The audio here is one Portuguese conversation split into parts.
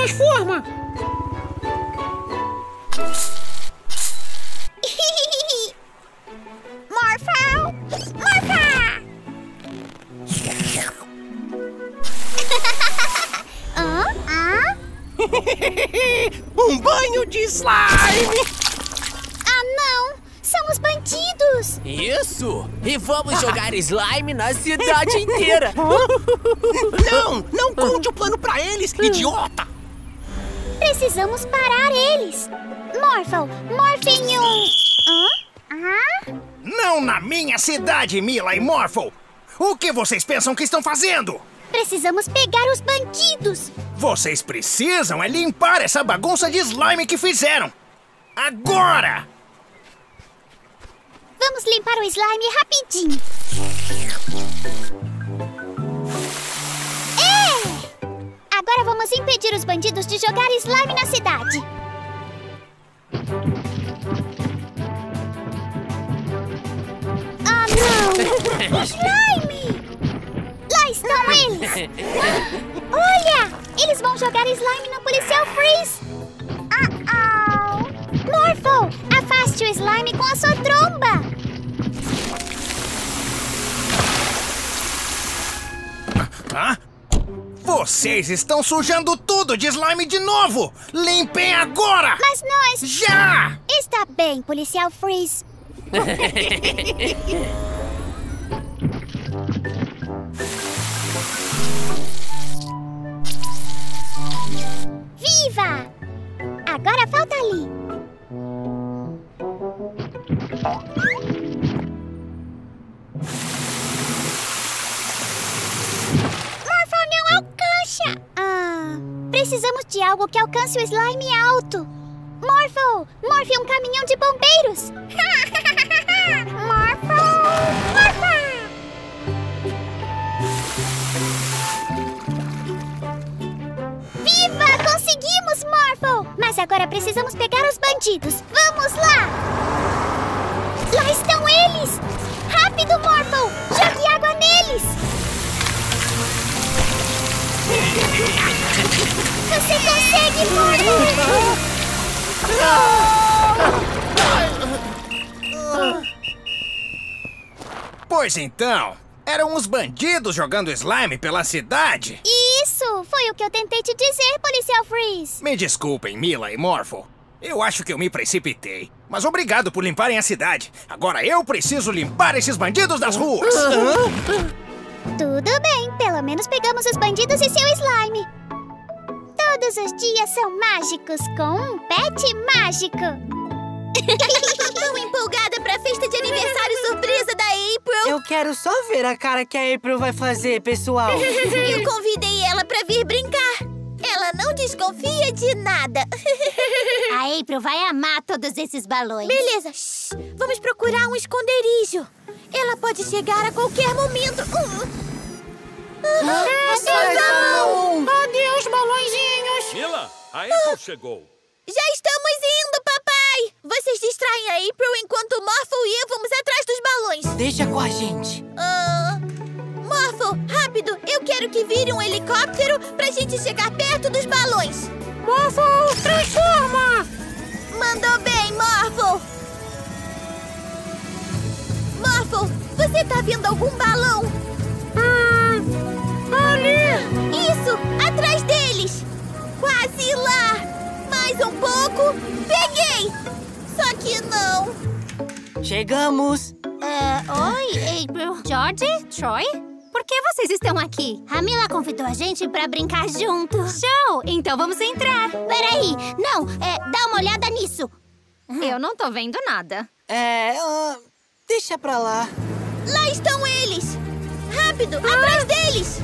transforma! Morphle! Morpha! Um banho de slime! Ah, não! São os bandidos! Isso! E vamos jogar slime na cidade inteira! Não conte o plano pra eles, idiota! Precisamos parar eles! Morphle, morfe em um... Não na minha cidade, Mila e Morphle! O que vocês pensam que estão fazendo? Precisamos pegar os bandidos! Vocês precisam é limpar essa bagunça de slime que fizeram! Agora! Vamos limpar o slime rapidinho! Agora vamos impedir os bandidos de jogar slime na cidade! Ah, não! Slime! Lá estão eles! Olha! Eles vão jogar slime no Policial Freeze! Morphle! Afaste o slime com a sua tromba! Vocês estão sujando tudo de slime de novo! Limpem agora! Mas nós... Já! Está bem, Policial Freeze. Viva! Agora falta ali. Morphle não alcança. Precisamos de algo que alcance o slime alto. Morphle, morfe um caminhão de bombeiros. Morphle, morfa! Viva! Conseguimos, Morphle! Mas agora precisamos pegar os bandidos. Vamos lá! Lá estão eles! Rápido, Morphle! Jogue água neles! Você consegue, Morphle! Pois então, eram os bandidos jogando slime pela cidade? Isso! Foi o que eu tentei te dizer, Policial Freeze! Me desculpem, Mila e Morphle. Eu acho que eu me precipitei. Mas obrigado por limparem a cidade. Agora eu preciso limpar esses bandidos das ruas. Tudo bem, pelo menos pegamos os bandidos e seu slime. Todos os dias são mágicos com um pet mágico. Tão empolgada pra festa de aniversário surpresa da April. Eu quero só ver a cara que a April vai fazer, pessoal. Eu convidei ela pra vir brincar. Ela não desconfia de nada. A April vai amar todos esses balões. Beleza, shh. Vamos procurar um esconderijo. Ela pode chegar a qualquer momento. Adeus, balõezinhos! Mila, a April chegou. Já estamos indo, papai! Vocês distraem a April enquanto Morphle e eu vamos atrás dos balões. Deixa com a gente. Morphle, rápido! Eu quero que vire um helicóptero pra gente chegar perto dos balões. Morphle, transforma! Mandou bem, Morphle! Morphle, você tá vendo algum balão? Ali! Isso! Atrás deles! Quase lá! Mais um pouco! Peguei! Só que não! Chegamos! Oi, April. George? Troy? Por que vocês estão aqui? A Mila convidou a gente pra brincar junto. Show! Então vamos entrar. Peraí! Não! Dá uma olhada nisso! Eu não tô vendo nada. Deixa pra lá. Lá estão eles! Rápido! Atrás deles!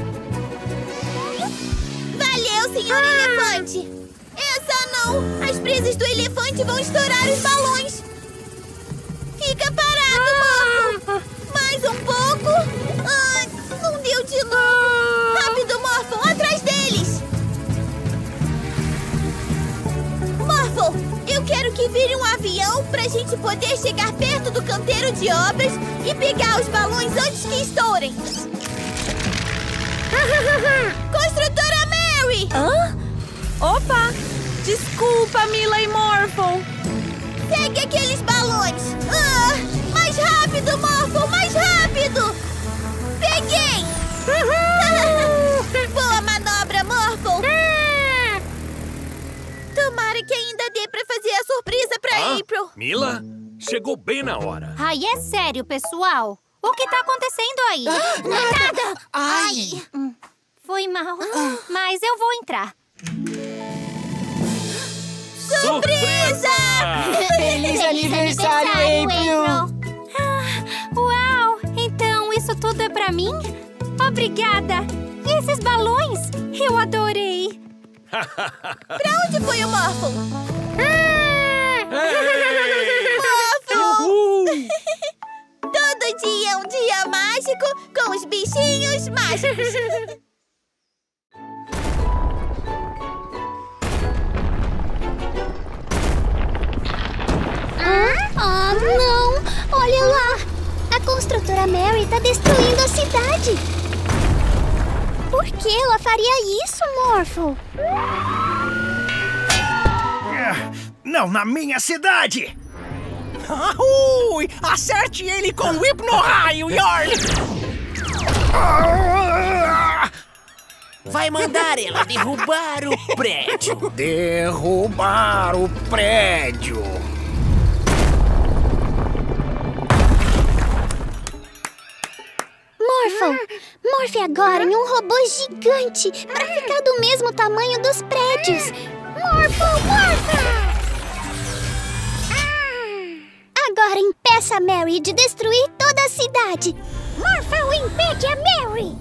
Valeu, senhor elefante! Essa não! As presas do elefante vão estourar os balões! Fica parado, Morphle! Mais um pouco! Ai, não deu de novo! Rápido, Morphle! Atrás deles! Morphle! Eu quero que vire um avião pra gente poder chegar perto do canteiro de obras e pegar os balões antes que estourem! Construtora Mary! Opa! Desculpa, Mila e Morphle. Segue aqueles balões. Mais rápido, Morphle, mais rápido. Peguei. Boa manobra, Morphle. Tomara que ainda dê pra fazer a surpresa pra April. Mila, chegou bem na hora. Ai, é sério, pessoal. O que tá acontecendo aí? Nada. Ai! Foi mal, mas eu vou entrar. Surpresa! Feliz aniversário, April! Uau! Então isso tudo é pra mim? Obrigada! E esses balões? Eu adorei! Pra onde foi o Morphle? Morphle! Todo dia é um dia mágico com os bichinhos mágicos. Não! Olha lá! A construtora Mary tá destruindo a cidade! Por que ela faria isso, Morphle? Não na minha cidade! Ui! Acerte ele com o hipno-raio, Yorn! Vai mandar ela derrubar o prédio. Derrubar o prédio! Morphe agora em um robô gigante pra ficar do mesmo tamanho dos prédios. Morphle! Agora impeça a Mary de destruir toda a cidade. Morphle impede a Mary.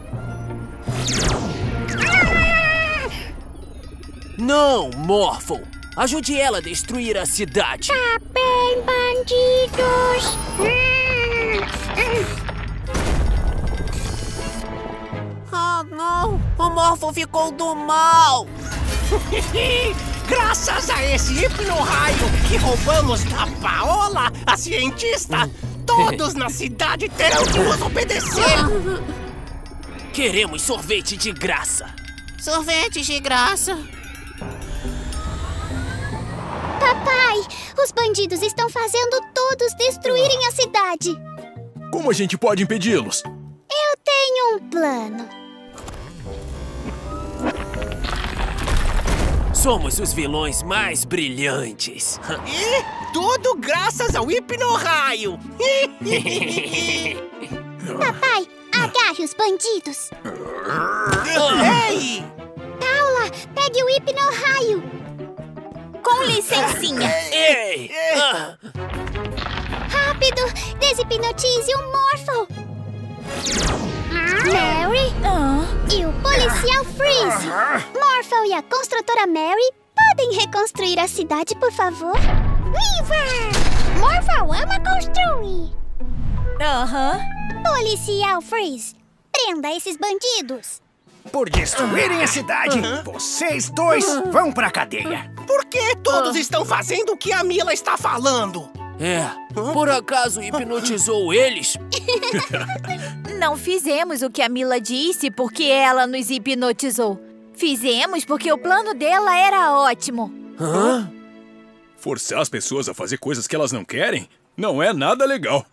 Não, Morphle. Ajude ela a destruir a cidade. Tá bem, bandidos. Ah, não! O Morphle ficou do mal! Graças a esse hipno-raio que roubamos da Paola, a cientista, todos na cidade terão que nos obedecer! Queremos sorvete de graça! Sorvete de graça? Papai, os bandidos estão fazendo todos destruírem a cidade. Como a gente pode impedi-los? Eu tenho um plano. Somos os vilões mais brilhantes. E tudo graças ao hipno-raio! Papai, agarre os bandidos. Ei! Paula, pegue o hipno-raio. Com licencinha. Ei! Rápido, deshipnotize o Morphle. Mary e o policial Freeze. Morphle e a construtora Mary podem reconstruir a cidade, por favor? Viva! Morphle ama construir. Policial Freeze, prenda esses bandidos. Por destruírem a cidade, vocês dois vão pra cadeia. Por que todos estão fazendo o que a Mila está falando? Por acaso hipnotizou eles? Não fizemos o que a Mila disse porque ela nos hipnotizou. Fizemos porque o plano dela era ótimo. Forçar as pessoas a fazer coisas que elas não querem não é nada legal.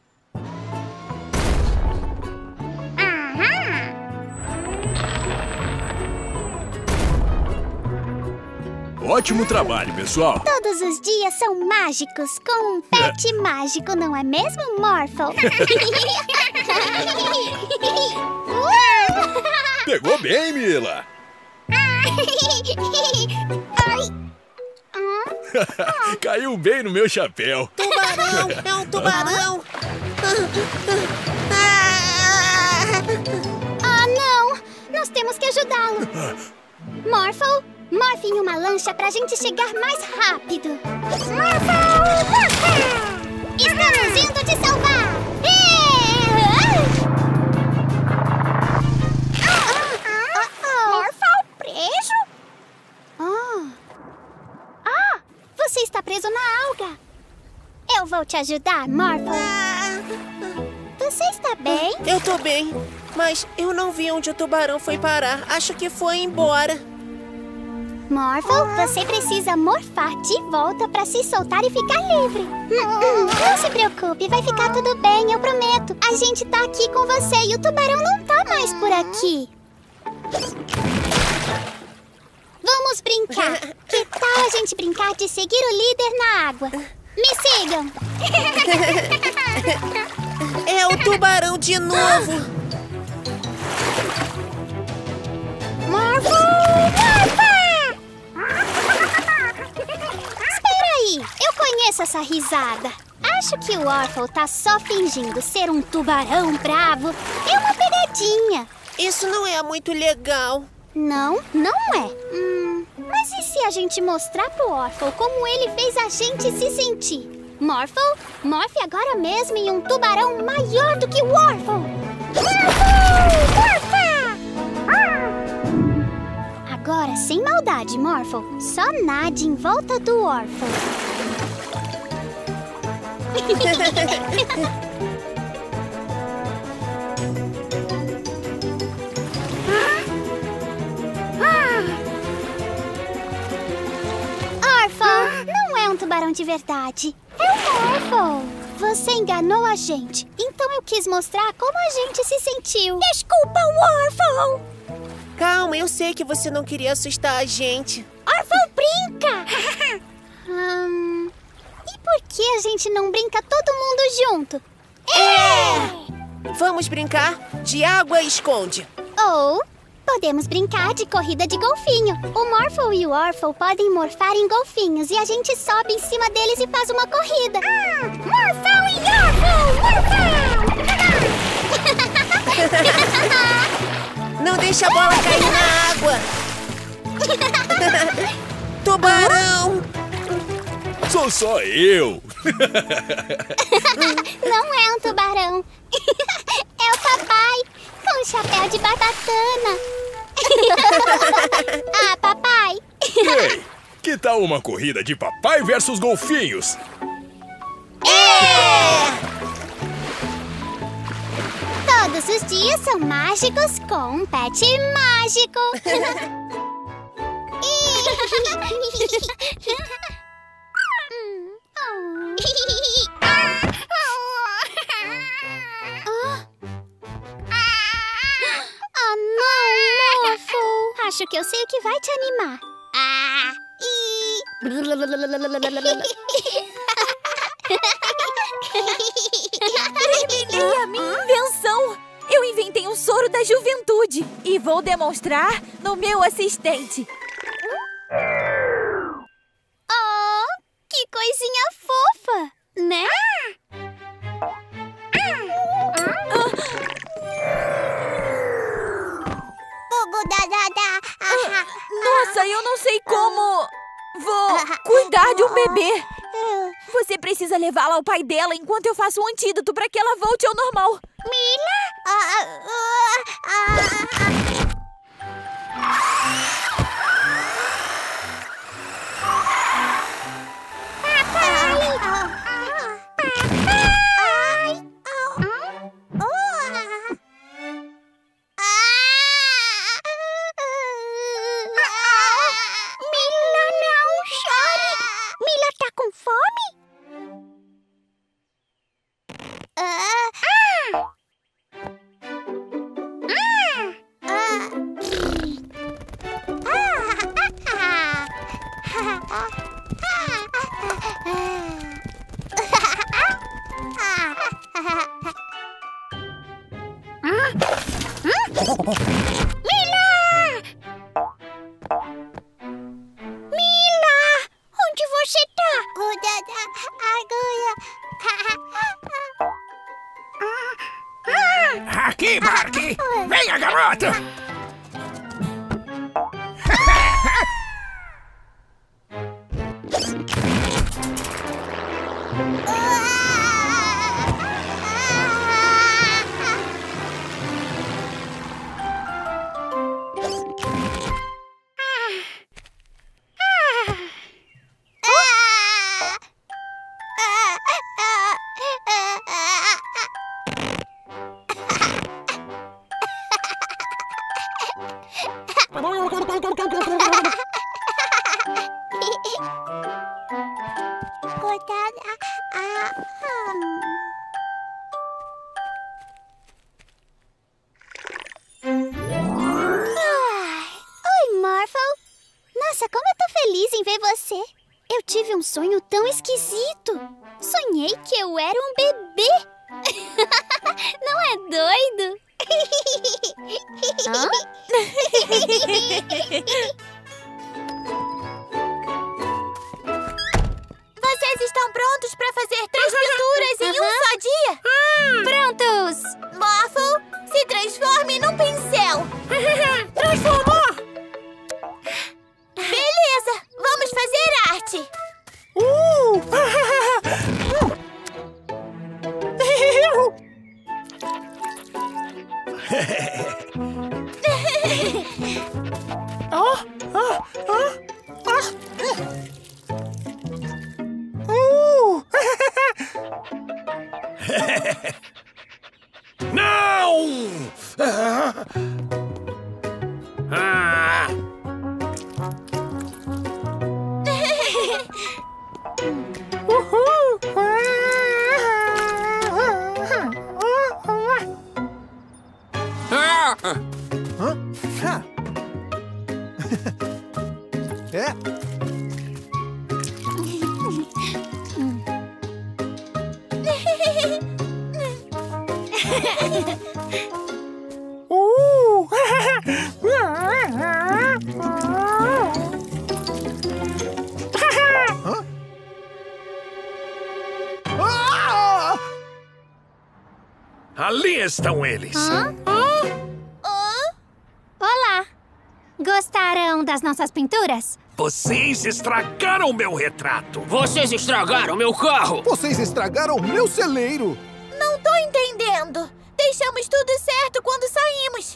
Ótimo trabalho, pessoal! Todos os dias são mágicos com um pet mágico, não é mesmo, Morphle? Pegou bem, Mila! Caiu bem no meu chapéu! Tubarão! É um tubarão! Não! Nós temos que ajudá-lo! Morphle, morfe em uma lancha pra gente chegar mais rápido! Morphle! Estamos indo te salvar! Morphle preso? Você está preso na alga! Eu vou te ajudar, Morphle! Você está bem? Eu tô bem, mas eu não vi onde o tubarão foi parar. Acho que foi embora. Morphle, você precisa morfar de volta pra se soltar e ficar livre. Não se preocupe, vai ficar tudo bem, eu prometo. A gente tá aqui com você e o tubarão não tá mais por aqui. Vamos brincar. Que tal a gente brincar de seguir o líder na água? Me sigam. É o tubarão de novo. Morphle! Espera aí, eu conheço essa risada. Acho que o Orphle tá só fingindo ser um tubarão bravo. É uma pegadinha. Isso não é muito legal. Não, não é. Mas e se a gente mostrar pro Orphle como ele fez a gente se sentir? Morphle, morfe agora mesmo em um tubarão maior do que o Orphle. Agora, sem maldade, Morphle, só nade em volta do Orphle. Orphle, não é um tubarão de verdade. É um Orphle. Você enganou a gente. Então eu quis mostrar como a gente se sentiu. Desculpa, Orphle. Calma, eu sei que você não queria assustar a gente. Orphle brinca! E por que a gente não brinca todo mundo junto? Vamos brincar de água esconde. Ou podemos brincar de corrida de golfinho. O Morphle e o Orphle podem morfar em golfinhos e a gente sobe em cima deles e faz uma corrida. Morphle e Orphle! Não deixa a bola cair na água. Tubarão! Sou só eu. Não é um tubarão. É o papai, com um chapéu de batatana. Ah, papai. Ei, que tal uma corrida de papai versus golfinhos? Todos os dias são mágicos com um pet mágico. Oh, não, Morphle. Acho que eu sei o que vai te animar. Terminei a minha invenção! Eu inventei um soro da juventude e vou demonstrar no meu assistente. Oh, que coisinha fofa, né? Nossa, eu não sei como... Vou cuidar de um bebê. Você precisa levá-la ao pai dela enquanto eu faço um antídoto para que ela volte ao normal. Aqui, Barky! Venha, garota! você. Eu tive um sonho tão esquisito. Sonhei que eu era um bebê. Não é doido? Hã? Vocês estão prontos para fazer 3 pinturas em um só dia? Prontos! Morphle, se transforme num pincel. Transformou! Beleza, vamos fazer arte. Não! Ali estão eles. Olá! Gostaram das nossas pinturas? Vocês estragaram meu retrato. Vocês estragaram meu carro. Vocês estragaram meu celeiro. Não tô entendendo. Deixamos tudo certo quando saímos.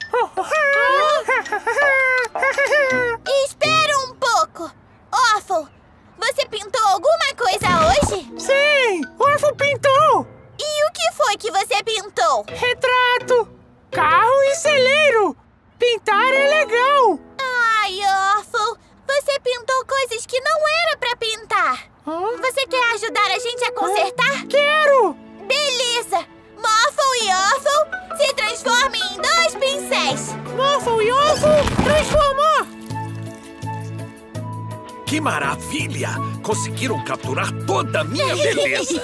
Espera um pouco. Orphle, você pintou alguma coisa hoje? Sim, Orphle pintou. E o que foi que você pintou? Retrato, carro e celeiro. Pintar é legal. Ai, Orphle, você pintou coisas que não era pra pintar. Você quer ajudar a gente a consertar? Quero. Beleza. Morphle e Orphle se transformem em 2 pincéis. Morphle e Orphle transformou. Que maravilha! Conseguiram capturar toda a minha beleza.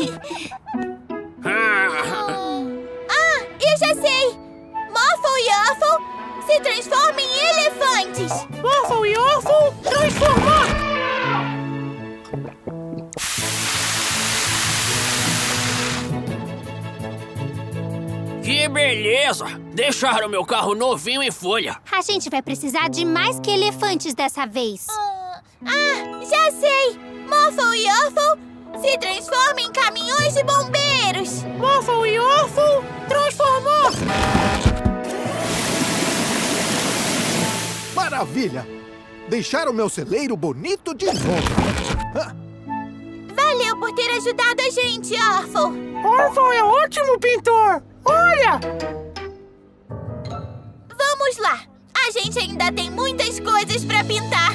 Eu já sei. Morphle e Orphle se transformem em elefantes. Morphle e Orphle transformou. Que beleza! Deixaram meu carro novinho em folha. A gente vai precisar de mais que elefantes dessa vez. Já sei! Morphle e Orphle se transformem em caminhões de bombeiros! Morphle e Orphle transformou! Maravilha! Deixaram meu celeiro bonito de novo. Valeu por ter ajudado a gente, Orphle! Orphle é ótimo pintor! Olha! Vamos lá! A gente ainda tem muitas coisas pra pintar!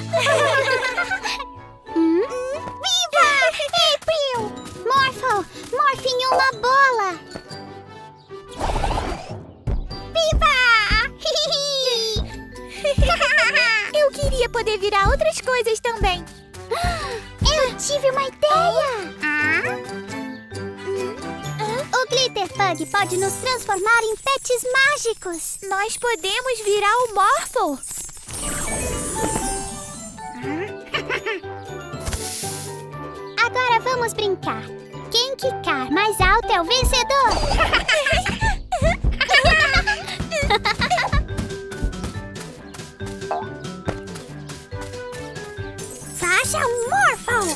Viva! April! Morphle! Morphe em uma bola! Viva! Eu queria poder virar outras coisas também! Eu tive uma ideia! O Glitterpug pode nos transformar em pets mágicos! Nós podemos virar o Morphle! Agora vamos brincar! Quem quicar mais alto é o vencedor! Faça um Morphle!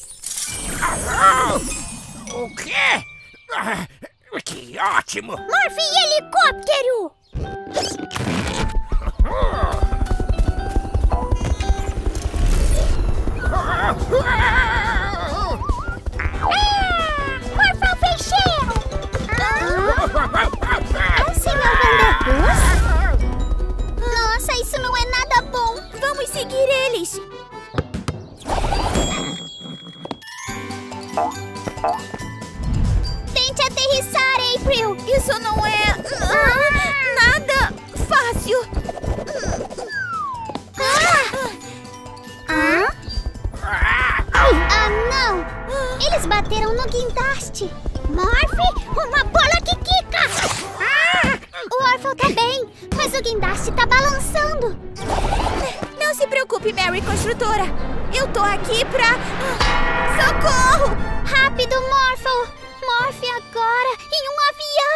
O quê? Que ótimo! Morphe e helicóptero! Morphle fecheiro! Senhor Vanderpuss? Nossa, isso não é nada bom! Vamos seguir eles! Tente aterrissar, April! Isso não é... nada fácil! Morphle tá bem, mas o guindaste tá balançando. Não se preocupe, Mary Construtora. Eu tô aqui pra... Socorro! Rápido, Morphle! Morphe agora em um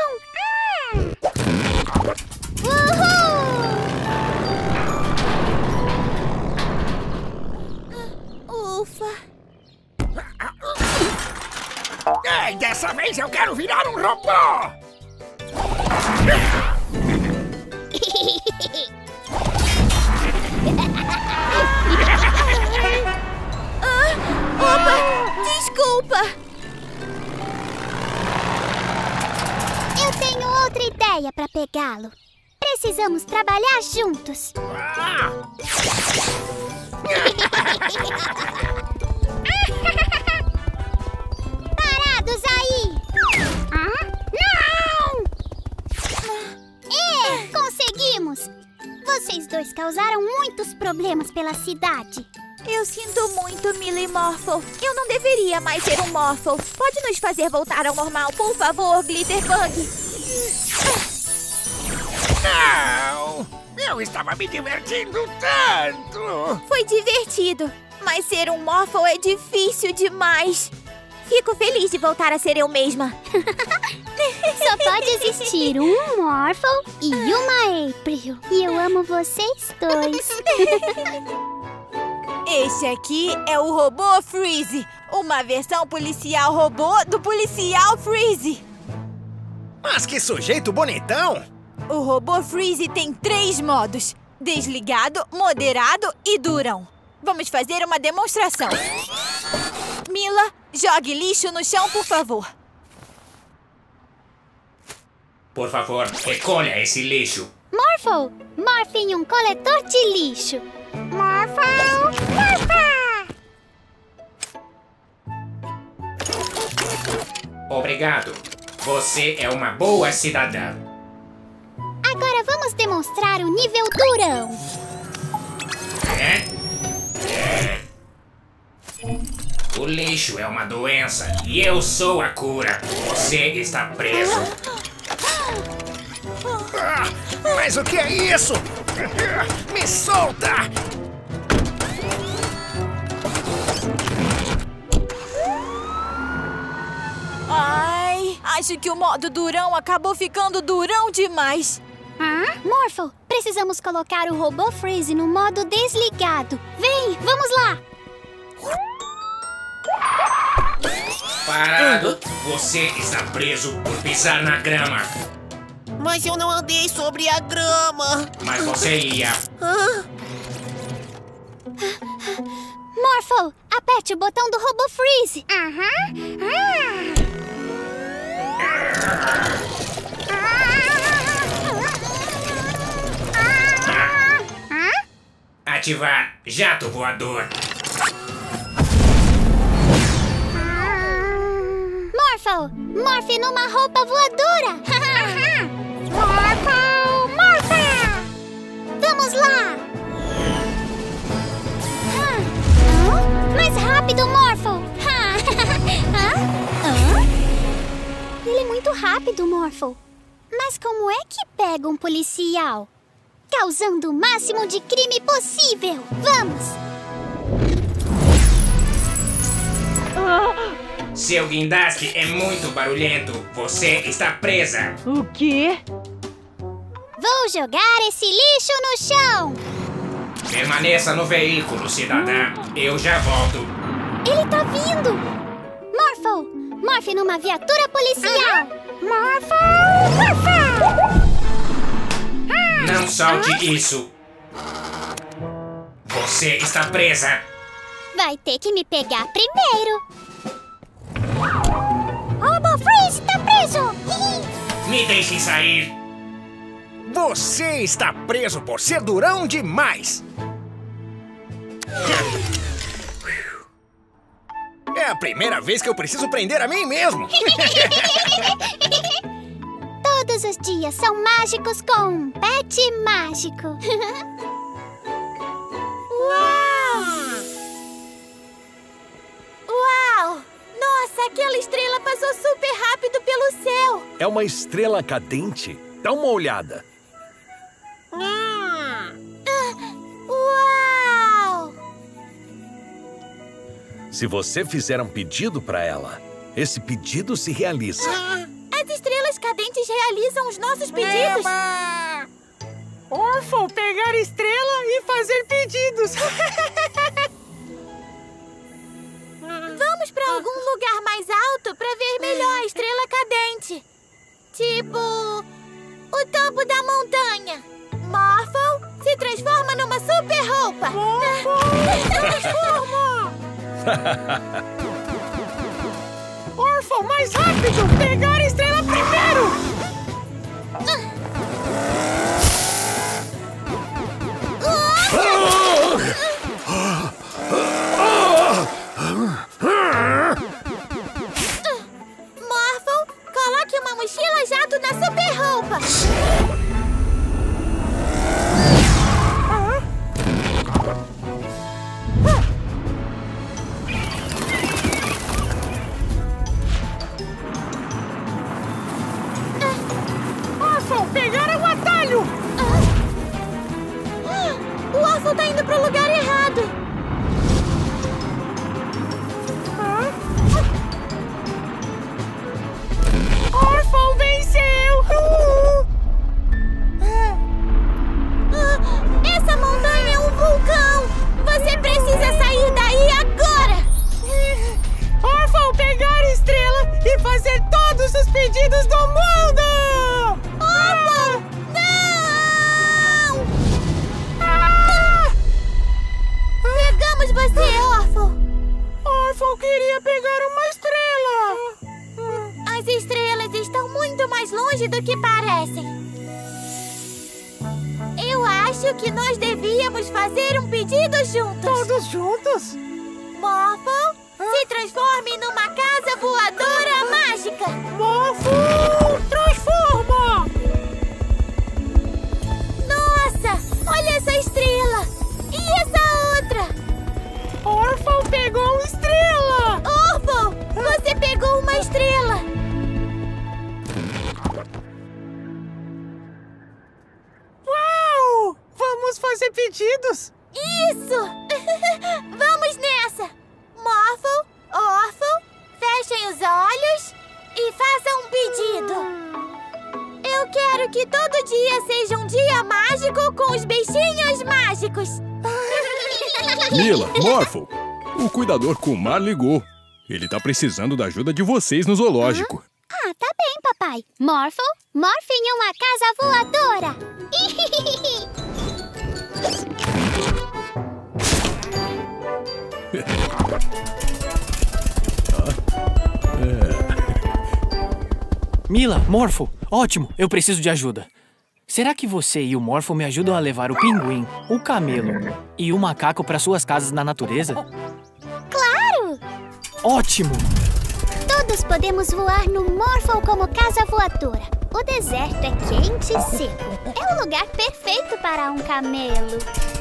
avião! Uhul! Ufa! Ei, dessa vez eu quero virar um robô! Opa! Desculpa! Eu tenho outra ideia pra pegá-lo. Precisamos trabalhar juntos. Parados aí! Não! Conseguimos! Vocês dois causaram muitos problemas pela cidade. Eu sinto muito, Mila e Morphle. Eu não deveria mais ser um Morphle. Pode nos fazer voltar ao normal, por favor, Glitterbug? Não! Eu estava me divertindo tanto! Foi divertido, mas ser um Morphle é difícil demais. Fico feliz de voltar a ser eu mesma. Só pode existir um Morphle e uma April. E eu amo vocês dois. Este aqui é o Robô Freeze, uma versão policial robô do policial Freeze. Mas que sujeito bonitão! O Robô Freeze tem 3 modos: desligado, moderado e durão. Vamos fazer uma demonstração. Mila, jogue lixo no chão, por favor. Por favor, recolha esse lixo. Morphle, morfe em um coletor de lixo. Morphle, morfa! Obrigado. Você é uma boa cidadã. Agora vamos demonstrar o nível durão. O lixo é uma doença e eu sou a cura. Você está preso. Mas o que é isso? Me solta! Ai, acho que o modo durão acabou ficando durão demais. Morphle, precisamos colocar o Robô Freeze no modo desligado. Vem, vamos lá! Parado! Você está preso por pisar na grama. Mas eu não andei sobre a grama. Mas você ia. Morphle, aperte o botão do Robô Freeze. Ativar jato voador. Morphle, morfe numa roupa voadora. Morphle, morfa! Vamos lá! Mais rápido, Morphle! Ele é muito rápido, Morphle. Mas como é que pega um policial? Causando o máximo de crime possível! Vamos! Seu guindaste é muito barulhento. Você está presa. O quê? Vou jogar esse lixo no chão! Permaneça no veículo, cidadã. Eu já volto. Ele tá vindo! Morphle, morfe numa viatura policial! Morphle, morfa! Não solte isso. Você está presa. Vai ter que me pegar primeiro. Robô Freeze tá preso! Me deixem sair. Você está preso por ser durão demais. É a primeira vez que eu preciso prender a mim mesmo. Todos os dias são mágicos com um pet mágico. Uau! Nossa, aquela estrela passou super rápido pelo céu. É uma estrela cadente. Dá uma olhada. Uau! Se você fizer um pedido para ela, esse pedido se realiza. As estrelas cadentes realizam os nossos pedidos. Morphle, pegar estrela e fazer pedidos. Vamos para algum lugar mais alto para ver melhor a estrela cadente. Tipo, o topo da montanha. Morphle se transforma numa super roupa. Transforma! Morphle, mais rápido! Pegar a estrela primeiro! Morphle, coloque uma mochila jato na super roupa. Morphle, pegaram o atalho! O Morphle tá indo pro lugar errado. Morphle venceu! Essa montanha é um vulcão! Você precisa sair daí agora! Morphle, pegar a estrela e fazer todos os pedidos do mundo! Morphle! Não! Pegamos você, Morphle! Morphle queria pegar uma estrela! As estrelas estão muito mais longe do que parecem. Eu acho que nós devíamos fazer um pedido juntos. Todos juntos? Morphle, se transforme numa casa voadora mágica. Morphle, transforma! Nossa, olha essa estrela! E essa outra? Morphle pegou uma estrela! Morphle, você pegou uma estrela! Uau! Vamos fazer pedidos? Isso! Vamos nessa! Morphle, Orphle, fechem os olhos e façam um pedido. Eu quero que todo dia seja um dia mágico com os bichinhos mágicos. Mila, Morphle, o cuidador Kumar ligou. Ele tá precisando da ajuda de vocês no zoológico. Ah, tá bem, papai. Morphle, morfe em uma casa voadora. Mila, Morphle, ótimo, eu preciso de ajuda. Será que você e o Morphle me ajudam a levar o pinguim, o camelo e o macaco para suas casas na natureza? Claro! Ótimo! Todos podemos voar no Morphle como casa voadora. O deserto é quente e seco. É o lugar perfeito para um camelo.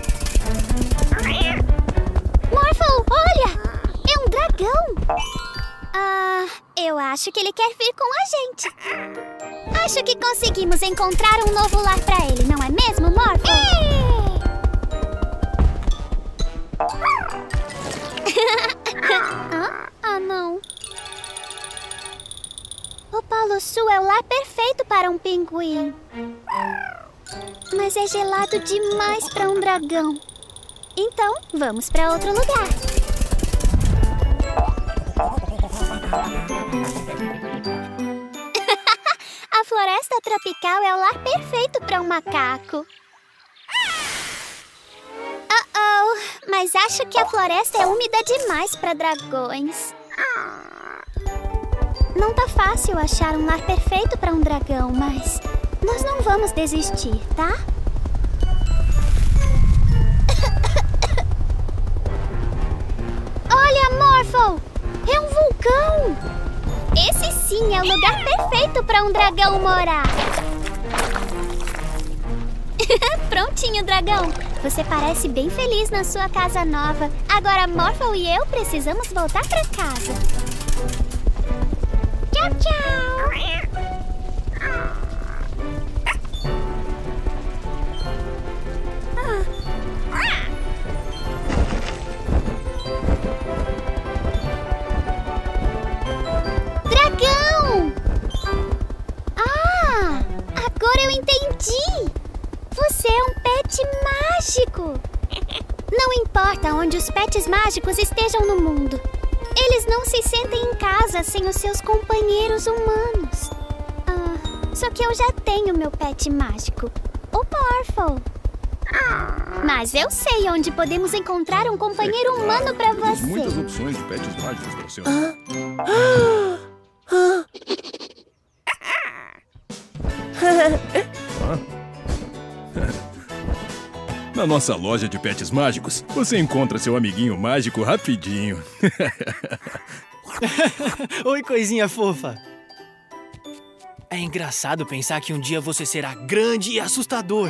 Morphle, olha! É um dragão! Eu acho que ele quer vir com a gente. Acho que conseguimos encontrar um novo lar para ele, não é mesmo, Morphle? Não. O Polo Sul é o lar perfeito para um pinguim. Mas é gelado demais para um dragão. Então, vamos para outro lugar. A floresta tropical é o lar perfeito para um macaco. Mas acho que a floresta é úmida demais para dragões. Não tá fácil achar um lar perfeito para um dragão, mas nós não vamos desistir, tá? Olha, Morphle! É um vulcão! Esse sim é o lugar perfeito para um dragão morar. Prontinho, dragão! Você parece bem feliz na sua casa nova. Agora, Morphle e eu precisamos voltar para casa. Tchau, tchau! pet mágico! Não importa onde os pets mágicos estejam no mundo, eles não se sentem em casa sem os seus companheiros humanos. Só que eu já tenho meu pet mágico, o Morphle. Mas eu sei onde podemos encontrar um companheiro humano pra Temos você. muitas opções de pets mágicos para o seu. Na nossa loja de pets mágicos, você encontra seu amiguinho mágico rapidinho. Oi, coisinha fofa. É engraçado pensar que um dia você será grande e assustador.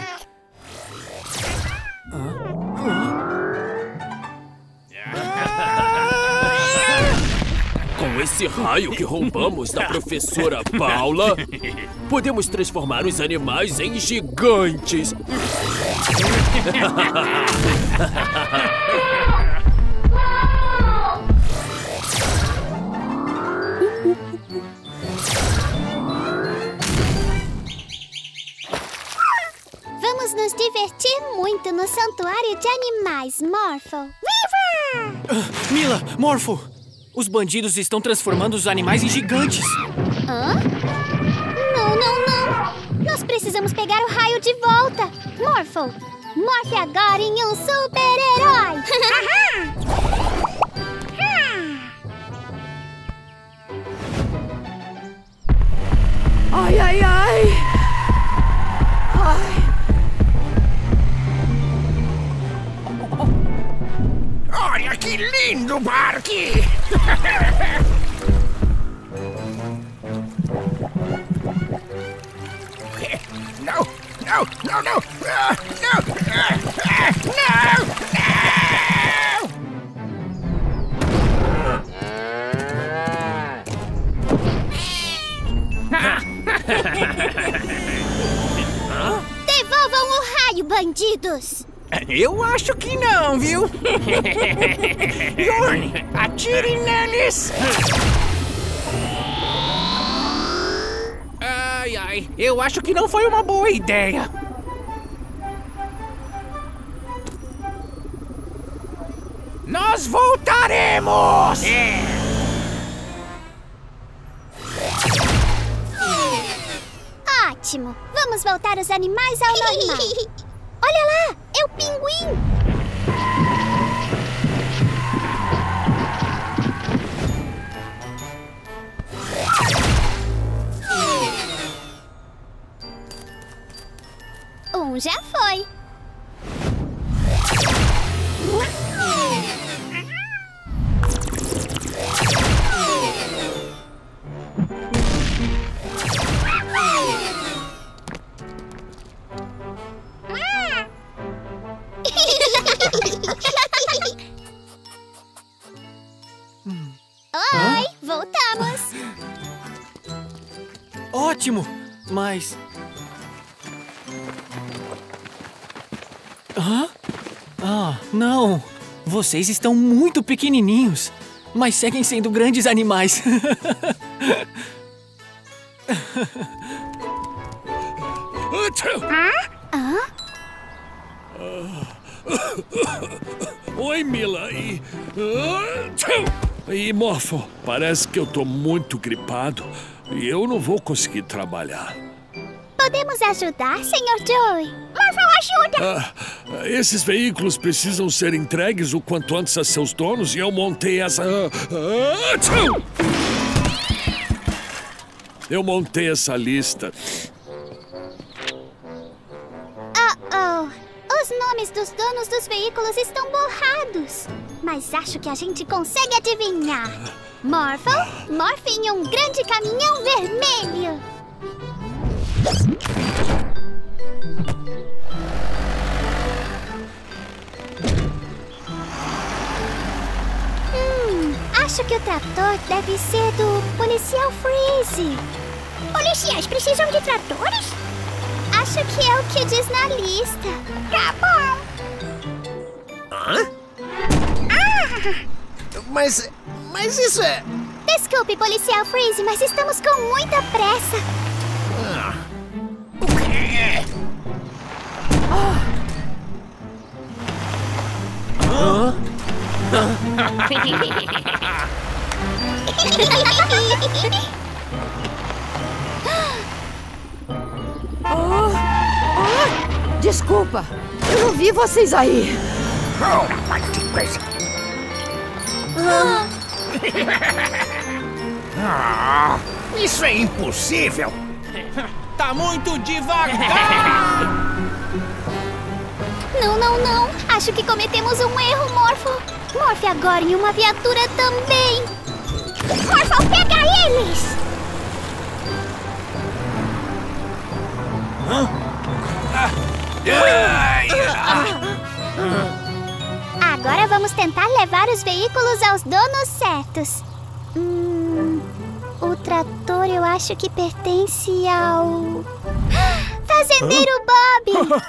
Com esse raio que roubamos da professora Paula, podemos transformar os animais em gigantes. Vamos nos divertir muito no santuário de animais, Morphle. Mila, Morphle, os bandidos estão transformando os animais em gigantes. Hã? Não, não, não. Nós precisamos pegar o raio de volta. Morphle, morfe agora em um super-herói. Ai, ai, ai! Ai! Olha que lindo parque! Não, não, não, não! Ah, não! Ah, ah, não! Devolvam o raio, bandidos! Eu acho que não, viu? Yorn, atire neles! Ai, ai, eu acho que não foi uma boa ideia. Nós voltaremos! Ótimo! Vamos voltar os animais ao normal. Olha lá! É o pinguim! Um já foi. Oi, voltamos. Ótimo, mas... Hã? Ah, não. Vocês estão muito pequenininhos, mas seguem sendo grandes animais. Oi, Mila. E Morphle, parece que eu tô muito gripado e eu não vou conseguir trabalhar. Podemos ajudar, Sr. Joey? Morphle, ajuda! Esses veículos precisam ser entregues o quanto antes a seus donos e eu montei essa... Eu montei essa lista. Os nomes dos donos dos veículos estão borrados. Mas acho que a gente consegue adivinhar. Morphle, morfe em um grande caminhão vermelho. Acho que o trator deve ser do policial Freeze. Policiais precisam de tratores? Acho que é o que diz na lista. Tá bom. Mas isso é... Desculpe, policial Freeze, mas estamos com muita pressa. O quê? Desculpa, eu não vi vocês aí. Isso é impossível! Tá muito devagar! Não, não, não. Acho que cometemos um erro, Morpho. Morphe agora em uma viatura também. Morpho, pega eles! Agora vamos tentar levar os veículos aos donos certos. O trator eu acho que pertence ao... Fazendeiro Bob!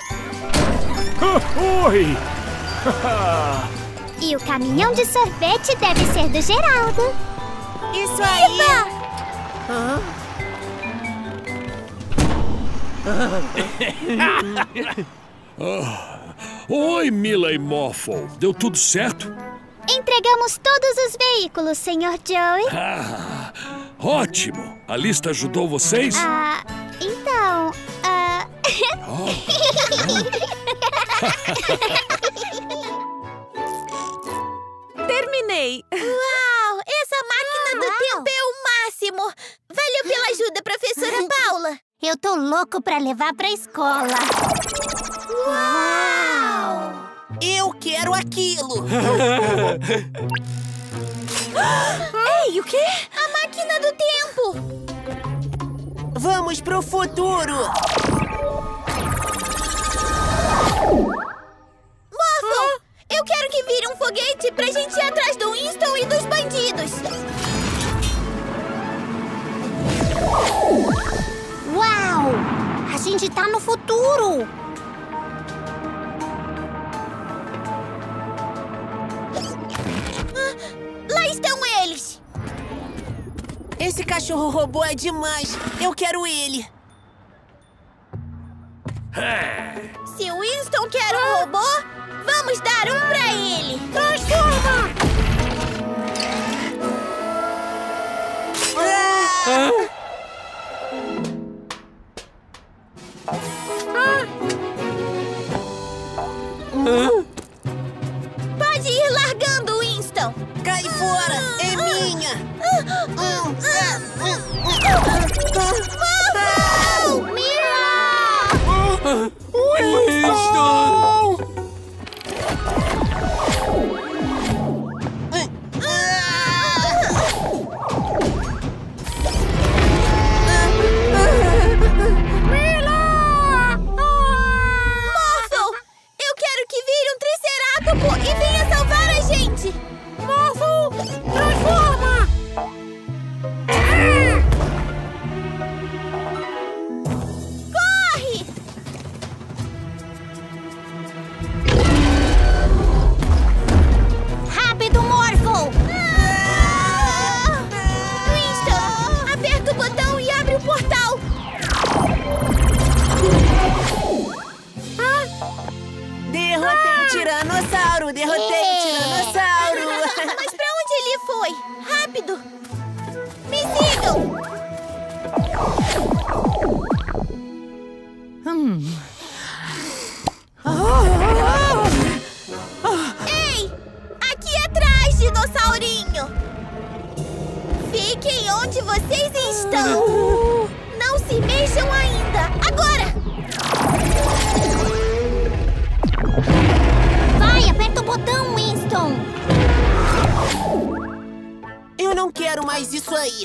Oi! E o caminhão de sorvete deve ser do Geraldo. Isso aí! Oi, Mila e Morphle. Deu tudo certo? Entregamos todos os veículos, Sr. Joey. Ótimo! A lista ajudou vocês? Então... Terminei! Uau! Essa máquina do tempo é o máximo! Valeu pela ajuda, professora Paula! Eu tô louco pra levar pra escola. Uau! Eu quero aquilo! Ei, o quê? A máquina do tempo! Vamos pro futuro! Morphle! Eu quero que vire um foguete pra gente ir atrás do Winston e dos bandidos! Uau! A gente tá no futuro! Lá estão eles! Esse cachorro robô é demais! Eu quero ele! Se o Winston quer um robô, vamos dar um pra ele! Transforma! Pode ir largando, Winston! Cai fora! É minha! Winston! Morphle! Eu quero que vire um tricerátopo e venha salvar a gente! Morphle, transforma! Corre! Rápido, Morphle! Winston, aperta o botão e abre o portal! Derrotei o tiranossauro! Derrotei o tiranossauro! Mas pra onde ele foi? Rápido! Me sigam! Ei! Aqui atrás, dinossaurinho! Fiquem onde vocês estão! Não se mexam ainda! Agora! Vai, aperta o botão, Winston! Eu não quero mais isso aí!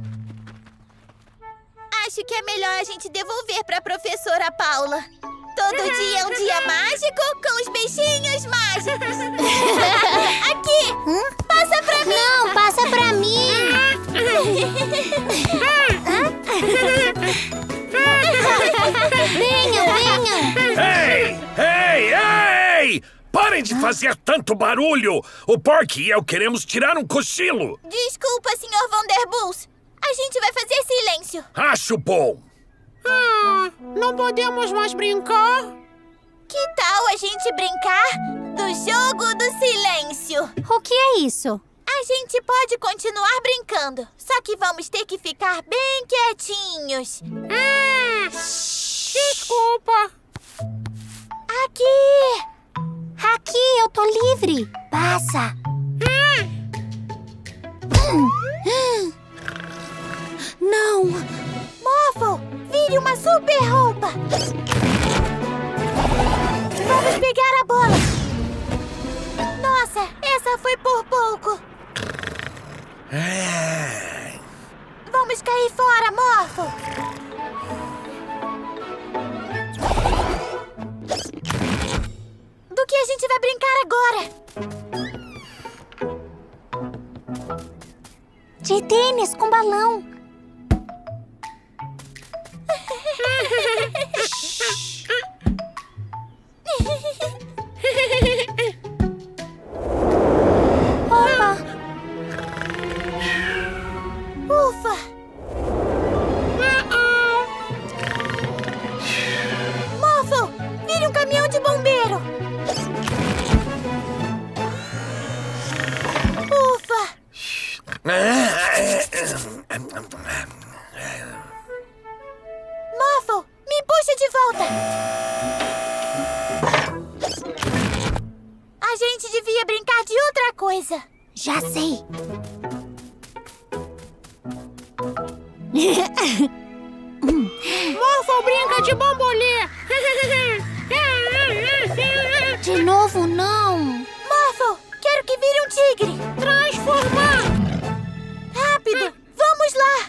Acho que é melhor a gente devolver pra professora Paula. Todo dia é um dia mágico com os bichinhos mágicos. Aqui! Passa pra mim! Não, passa pra mim! Venham, venham! Ei! Ei! Ei! Parem de fazer tanto barulho! O Porky e eu queremos tirar um cochilo! Desculpa, Sr. Vanderbuls. A gente vai fazer silêncio. Acho bom! Não podemos mais brincar? Que tal a gente brincar do jogo do silêncio? O que é isso? A gente pode continuar brincando, só que vamos ter que ficar bem quietinhos. Desculpa. Aqui! Aqui, eu tô livre. Passa. Não! Morphle, vire uma super roupa! Vamos pegar a bola! Nossa, essa foi por pouco! Vamos cair fora, Morphle! Do que a gente vai brincar agora? De tênis com balão. Opa! Ufa! Morphle, vire um caminhão de bombeiro! Ufa! Morphle, me puxa de volta! A gente devia brincar de outra coisa. Já sei. Morphle brinca de bambolê. De novo, não. Morphle, quero que vire um tigre. Transformar. Rápido, vamos lá.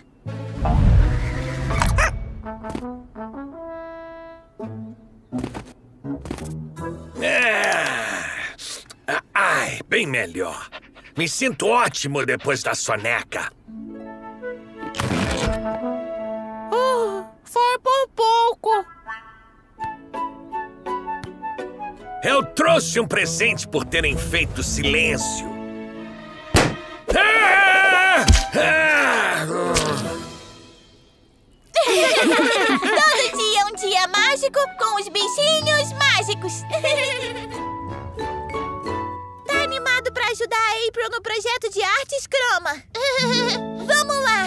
Ai, bem melhor. Me sinto ótimo depois da soneca. Foi por pouco. Eu trouxe um presente por terem feito silêncio. Todo dia é um dia mágico com os bichinhos mágicos. Tá animado pra ajudar a April no projeto de artes Chroma? Vamos lá!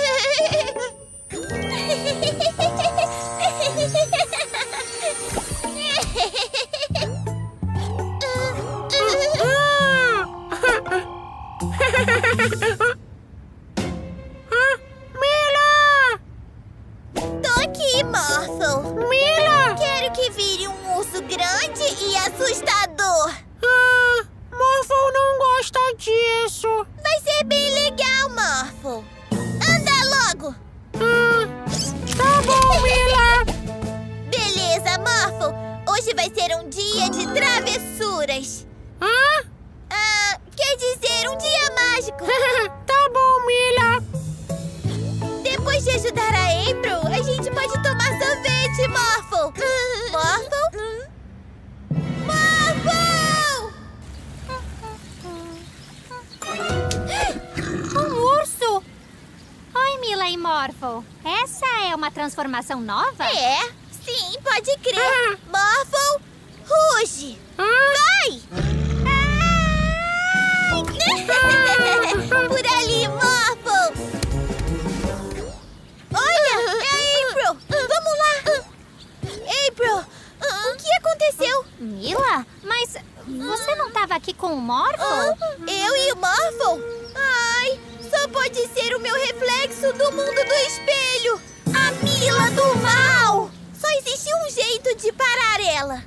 Tô aqui, Morphle. Mila! Quero que vire um urso grande e assustador. Morphle não gosta disso. Vai ser bem legal, Morphle. Anda logo. Tá bom, Mila. Beleza, Morphle. Hoje vai ser um dia de travessuras. Quer dizer, um dia mágico. Tá bom, Mila. Depois de ajudar a April, a gente pode tomar sorvete, Morphle. Morphle? Morphle! Um urso? Oi, Mila e Morphle. Essa é uma transformação nova? É, sim, pode crer. Morphle, ruge. Vai! Por ali, Morphle! Olha, é a April! Vamos lá! April, o que aconteceu? Mila? Mas você não estava aqui com o Morphle? Eu e o Morphle? Ai, só pode ser o meu reflexo do mundo do espelho! A Mila do mal! Só existe um jeito de parar ela.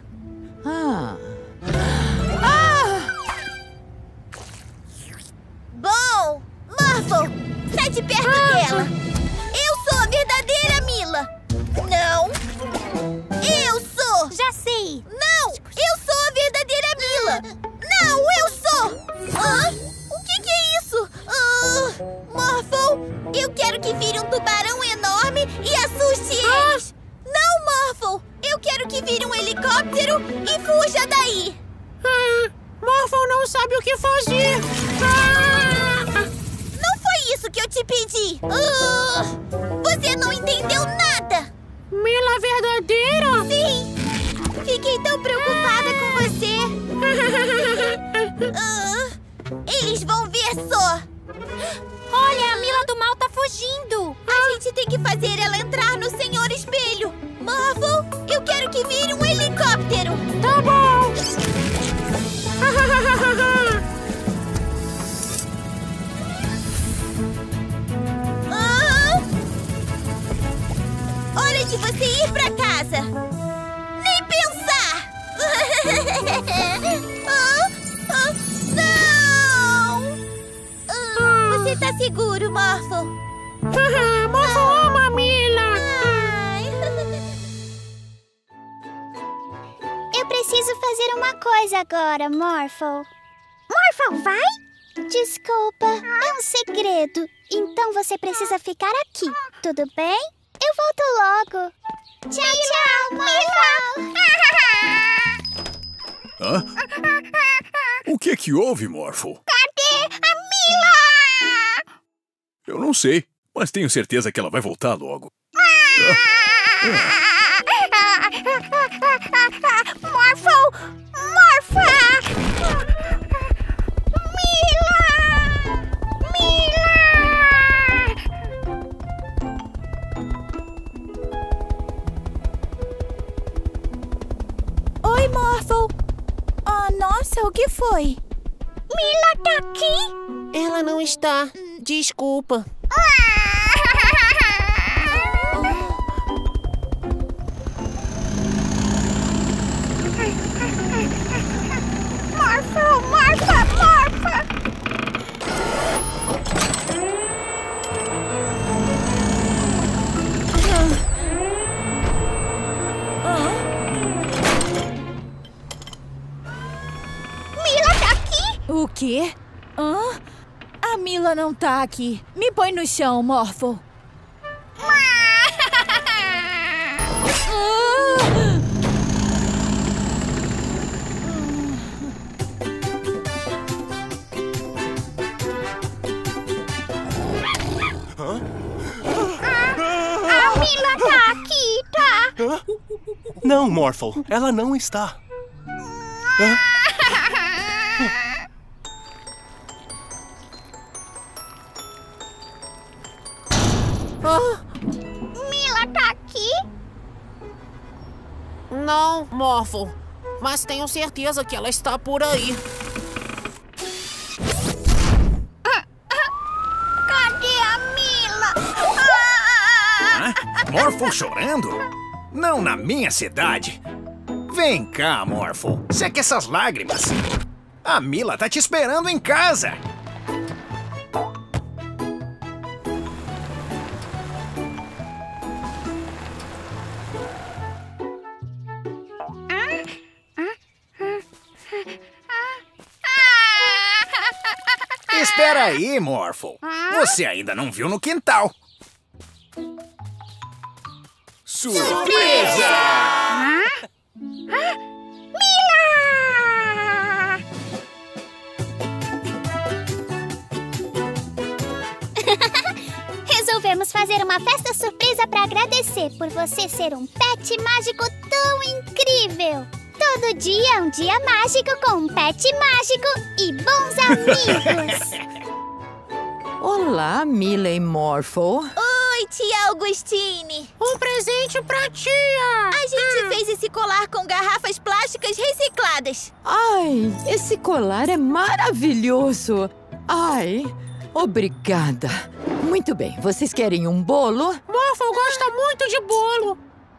Bom, Morphle, sai de perto dela. Eu sou a verdadeira Mila. Não. Eu sou. Já sei. Não, eu sou a verdadeira Mila. Não, eu sou. O que é isso? Morphle, eu quero que vire um tubarão enorme e assuste eles. Não, Morphle, eu quero que vire um helicóptero e fuja daí. Morphle não sabe o que fazer. Não foi isso que eu te pedi. Você não entendeu nada. Mila verdadeira? Sim. Fiquei tão preocupada com você. só! Olha, a Mila do mal tá fugindo! A gente tem que fazer ela entrar no Senhor Espelho! Morphle, eu quero que vire um helicóptero! Tá bom! Hora de você ir pra casa! Nem pensar! Não! Você tá seguro, Morphle? Morphle ama a Mila! Eu preciso fazer uma coisa agora, Morphle. Morphle, vai? Desculpa, é um segredo. Então você precisa ficar aqui, tudo bem? Eu volto logo. Tchau, tchau, Morphle! Hã? O que houve, Morphle? Cadê a Mila? Eu não sei, mas tenho certeza que ela vai voltar logo. Morphle! Morphle! Mila! Mila! Oi, Morphle! Oh, nossa, o que foi? Mila tá aqui? Ela não está. Desculpa. Morphle! Morphle! Mila tá aqui? O quê? Hã? A Mila não tá aqui. Me põe no chão, Morphle. A Mila tá aqui, tá? Não, Morphle. Ela não está. Hã? Mila tá aqui? Não, Morphle. Mas tenho certeza que ela está por aí. Cadê a Mila? Morphle chorando? Não na minha cidade. Vem cá, Morphle. Seque essas lágrimas. A Mila tá te esperando em casa. Espera aí, Morphle. Você ainda não viu no quintal. Surpresa! Mila! Resolvemos fazer uma festa surpresa para agradecer por você ser um pet mágico tão incrível. Todo dia é um dia mágico com um pet mágico e bons amigos. Olá, Mila e Morphle. Oi, tia Augustine. Um presente pra tia. A gente fez esse colar com garrafas plásticas recicladas. Ai, esse colar é maravilhoso. Ai, obrigada. Muito bem, vocês querem um bolo? Morphle gosta muito de bolo.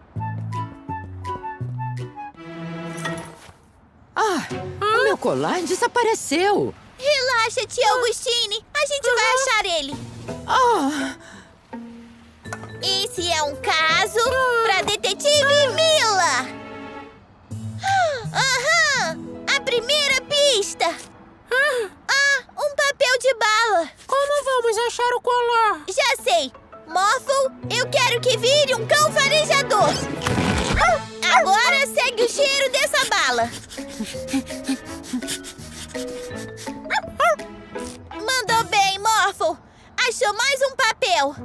O meu colar desapareceu. Relaxa, tia Augustine. A gente vai achar ele. Esse é um caso pra detetive Mila. A primeira pista. Um papel de bala. Como vamos achar o colar? Já sei. Morphle, eu quero que vire um cão farejador. Agora segue o cheiro dessa bala. Mandou bem, Morphle. Achou mais um papel.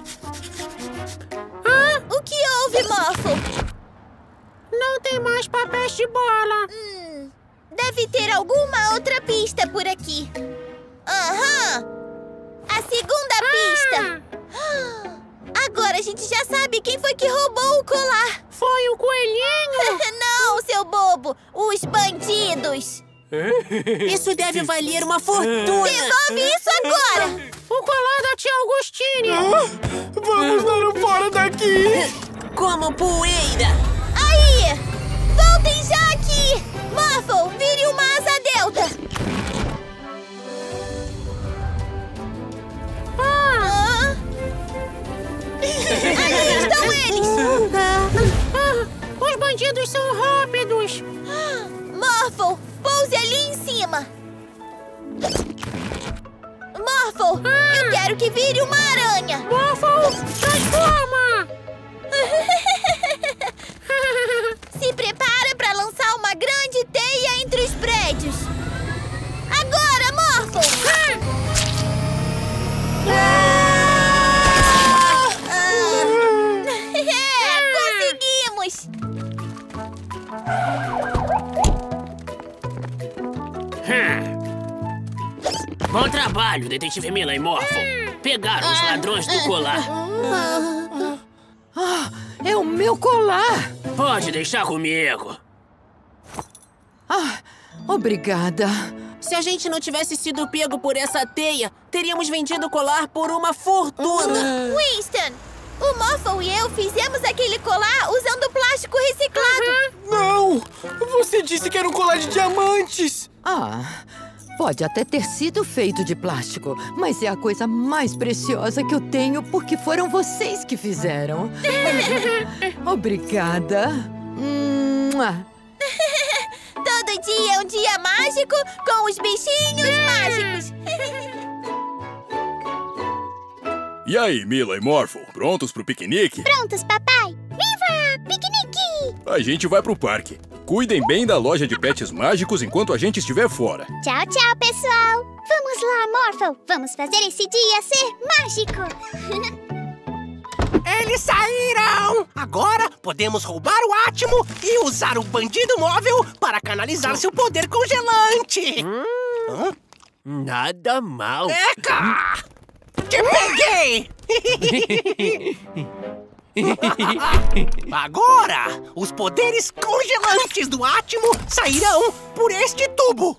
O que houve, Morphle? Não tem mais papéis de bala. Deve ter alguma outra pista por aqui. Aham! A segunda pista! Agora a gente já sabe quem foi que roubou o colar! Foi o coelhinho! Não, seu bobo! Os bandidos! Isso deve valer uma fortuna! Devolve isso agora! O colar da tia Augustine! Vamos dar um fora daqui! Como poeira! Aí! Voltem já aqui! Morphle, vire uma asa delta! Ali estão eles! Os bandidos são rápidos! Morphle, pouse ali em cima! Morphle, eu quero que vire uma aranha! Morphle, transforma! Se prepara para lançar uma grande teia entre os prédios! Agora, Morphle! Conseguimos! Bom trabalho, Detetive Mila e Morphle. Pegaram os ladrões do colar. É o meu colar! Pode deixar comigo. Obrigada. Se a gente não tivesse sido pego por essa teia, teríamos vendido o colar por uma fortuna. Winston, o Morphle e eu fizemos aquele colar usando plástico reciclado. Não! Você disse que era um colar de diamantes! Pode até ter sido feito de plástico, mas é a coisa mais preciosa que eu tenho porque foram vocês que fizeram. Obrigada. Todo dia é um dia mágico com os bichinhos mágicos. E aí, Mila e Morphle, prontos pro piquenique? Prontos, papai! Viva! Piquenique! A gente vai pro parque. Cuidem bem da loja de pets mágicos enquanto a gente estiver fora. Tchau, tchau, pessoal! Vamos lá, Morphle! Vamos fazer esse dia ser mágico! Eles saíram! Agora podemos roubar o Átimo e usar o bandido móvel para canalizar seu poder congelante! Nada mal. Eca! Te peguei! Agora, os poderes congelantes do Átimo sairão por este tubo.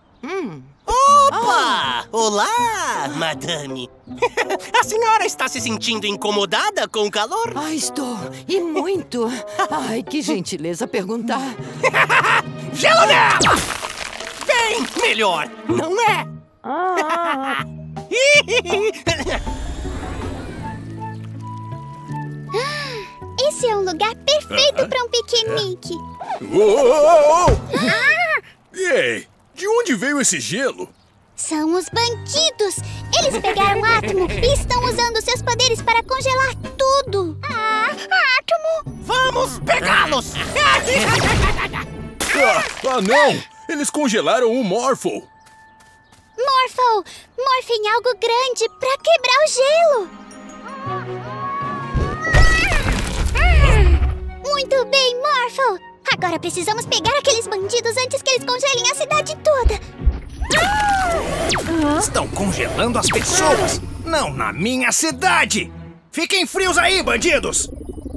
Opa! Olá, madame. A senhora está se sentindo incomodada com o calor? Estou. E muito. Ai, que gentileza perguntar. Gelo nela! Bem melhor, não é? Esse é um lugar perfeito para um piquenique. Ei, de onde veio esse gelo? São os bandidos. Eles pegaram o átomo e estão usando seus poderes para congelar tudo. Átomo! Vamos pegá-los! Não! Eles congelaram o Morphle. Morphle, morfe em algo grande para quebrar o gelo. Muito bem, Morphle. Agora precisamos pegar aqueles bandidos antes que eles congelem a cidade toda. Estão congelando as pessoas. Não na minha cidade. Fiquem frios aí, bandidos.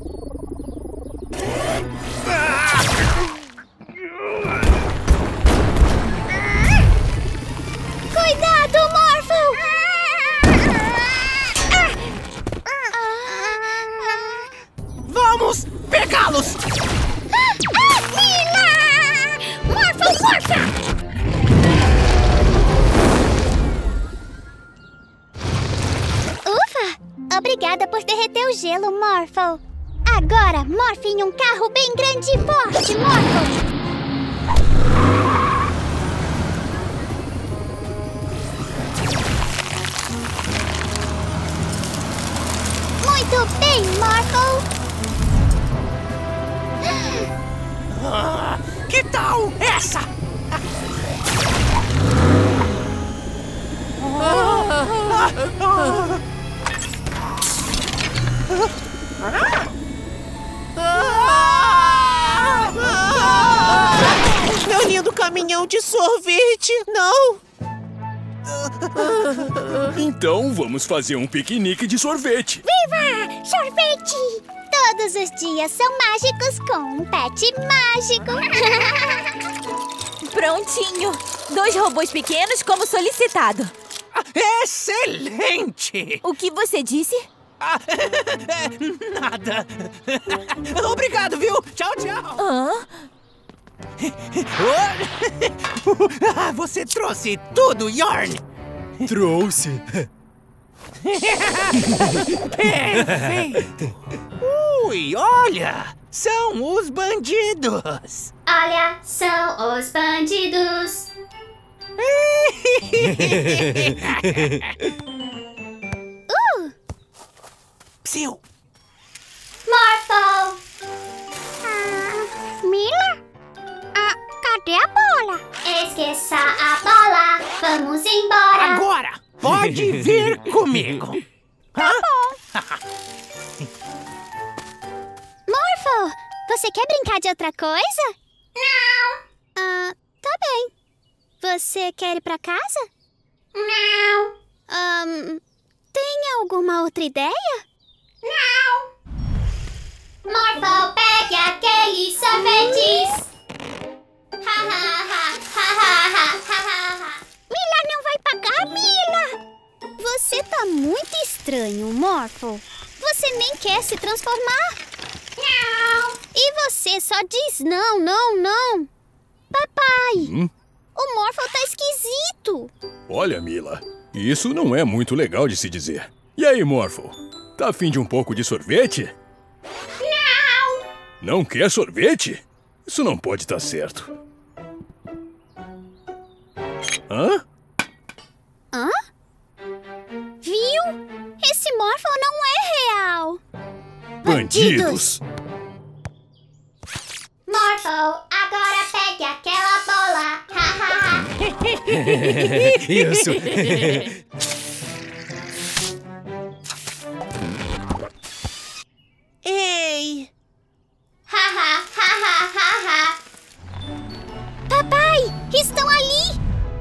Cuidado, Morphle! Vamos pegá-los! Mila! Morphle, força! Ufa! Obrigada por derreter o gelo, Morphle. Agora, morfe em um carro bem grande e forte, Morphle! Muito bem, Morphle! Que tal essa? Meu lindo caminhão de sorvete, não! Então vamos fazer um piquenique de sorvete. Viva! Sorvete! Todos os dias são mágicos com um pet mágico. Prontinho! 2 robôs pequenos como solicitado. Excelente! O que você disse? Nada. Obrigado, viu? Tchau, tchau. Você trouxe tudo, Yarn? Trouxe. Perfeito. Ui, olha! São os bandidos. Olha, são os bandidos. Psiu. Morphle! Mila? Cadê a bola? Esqueça a bola. Vamos embora. Agora, pode vir comigo. Tá bom. Morphle, você quer brincar de outra coisa? Não. Tá bem. Você quer ir pra casa? Não. Tem alguma outra ideia? Não. Morphle, pegue aqueles sorvetes. Mila não vai pagar, Mila. Você tá muito estranho, Morphle. Você nem quer se transformar. Não. E você só diz não, não, não. Papai, o Morphle tá esquisito. Olha, Mila, isso não é muito legal de se dizer. E aí, Morphle? Tá afim de um pouco de sorvete? Não. Não quer sorvete? Isso não pode estar certo. Hã? Viu? Esse Morphle não é real. Bandidos! Morphle, agora pegue aquela bola. Isso. Ei! Papai, estão ali.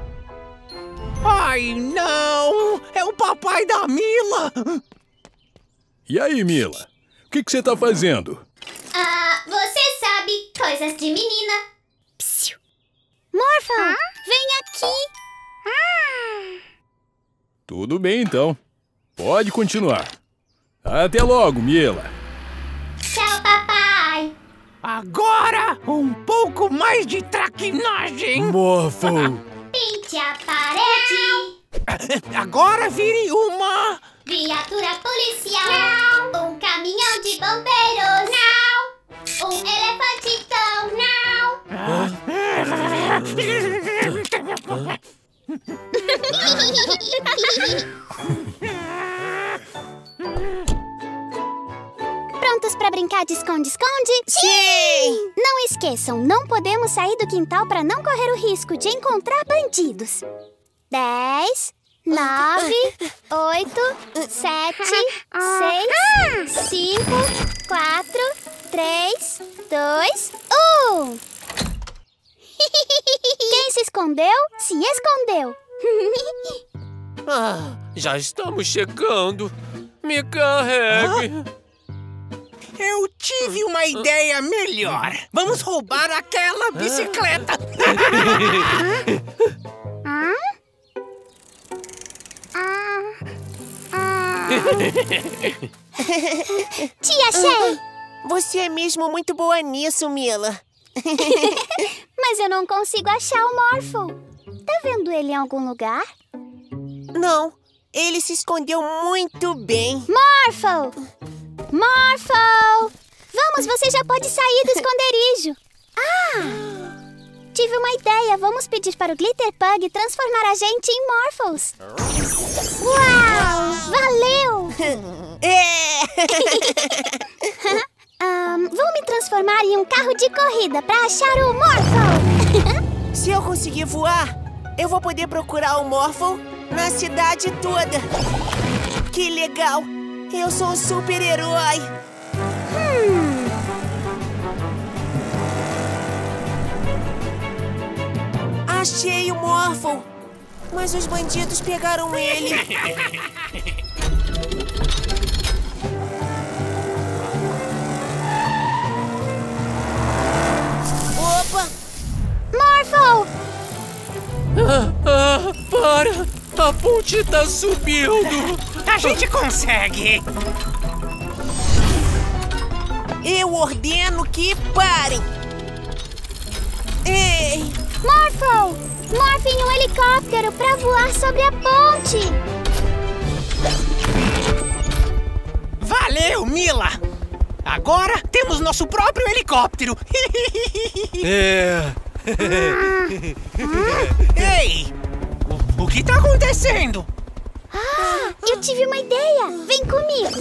Ai, não! É o papai da Mila! E aí, Mila? O que você tá fazendo? Você sabe coisas de menina. Psiu. Morphle, vem aqui. Tudo bem, então. Pode continuar. Até logo, Mila. Tchau, papai. Agora, um pouco mais de traquinagem! Morphle! Pinte a parede. Agora vire uma... Viatura policial. Não. Um caminhão de bombeiros. Não. Um elefantitão. Não. Prontos pra brincar de esconde-esconde? Sim! Não esqueçam, não podemos sair do quintal pra não correr o risco de encontrar bandidos. 10, 9, 8, 7, 6, 5, 4, 3, 2, 1. Quem se escondeu, se escondeu. Já estamos chegando. Me carregue. Eu tive uma ideia melhor. Vamos roubar aquela bicicleta. Tia Shay! Você é mesmo muito boa nisso, Mila. Mas eu não consigo achar o Morphle. Tá vendo ele em algum lugar? Não, ele se escondeu muito bem. Morphle! Morphle! Vamos, você já pode sair do esconderijo. Tive uma ideia. Vamos pedir para o Glitter Pug transformar a gente em Morphles. Uau! Valeu! Vou me transformar em um carro de corrida para achar o Morphle. Se eu conseguir voar, eu vou poder procurar o Morphle na cidade toda. Que legal! Eu sou um super-herói. Achei o Morphle. Mas os bandidos pegaram ele. Opa! Morphle! Para! A ponte tá subindo! A gente consegue! Eu ordeno que parem! Ei! Morphle! Morphe em um helicóptero pra voar sobre a ponte! Valeu, Mila! Agora temos nosso próprio helicóptero! Ei! O que tá acontecendo? Ah, eu tive uma ideia! Vem comigo!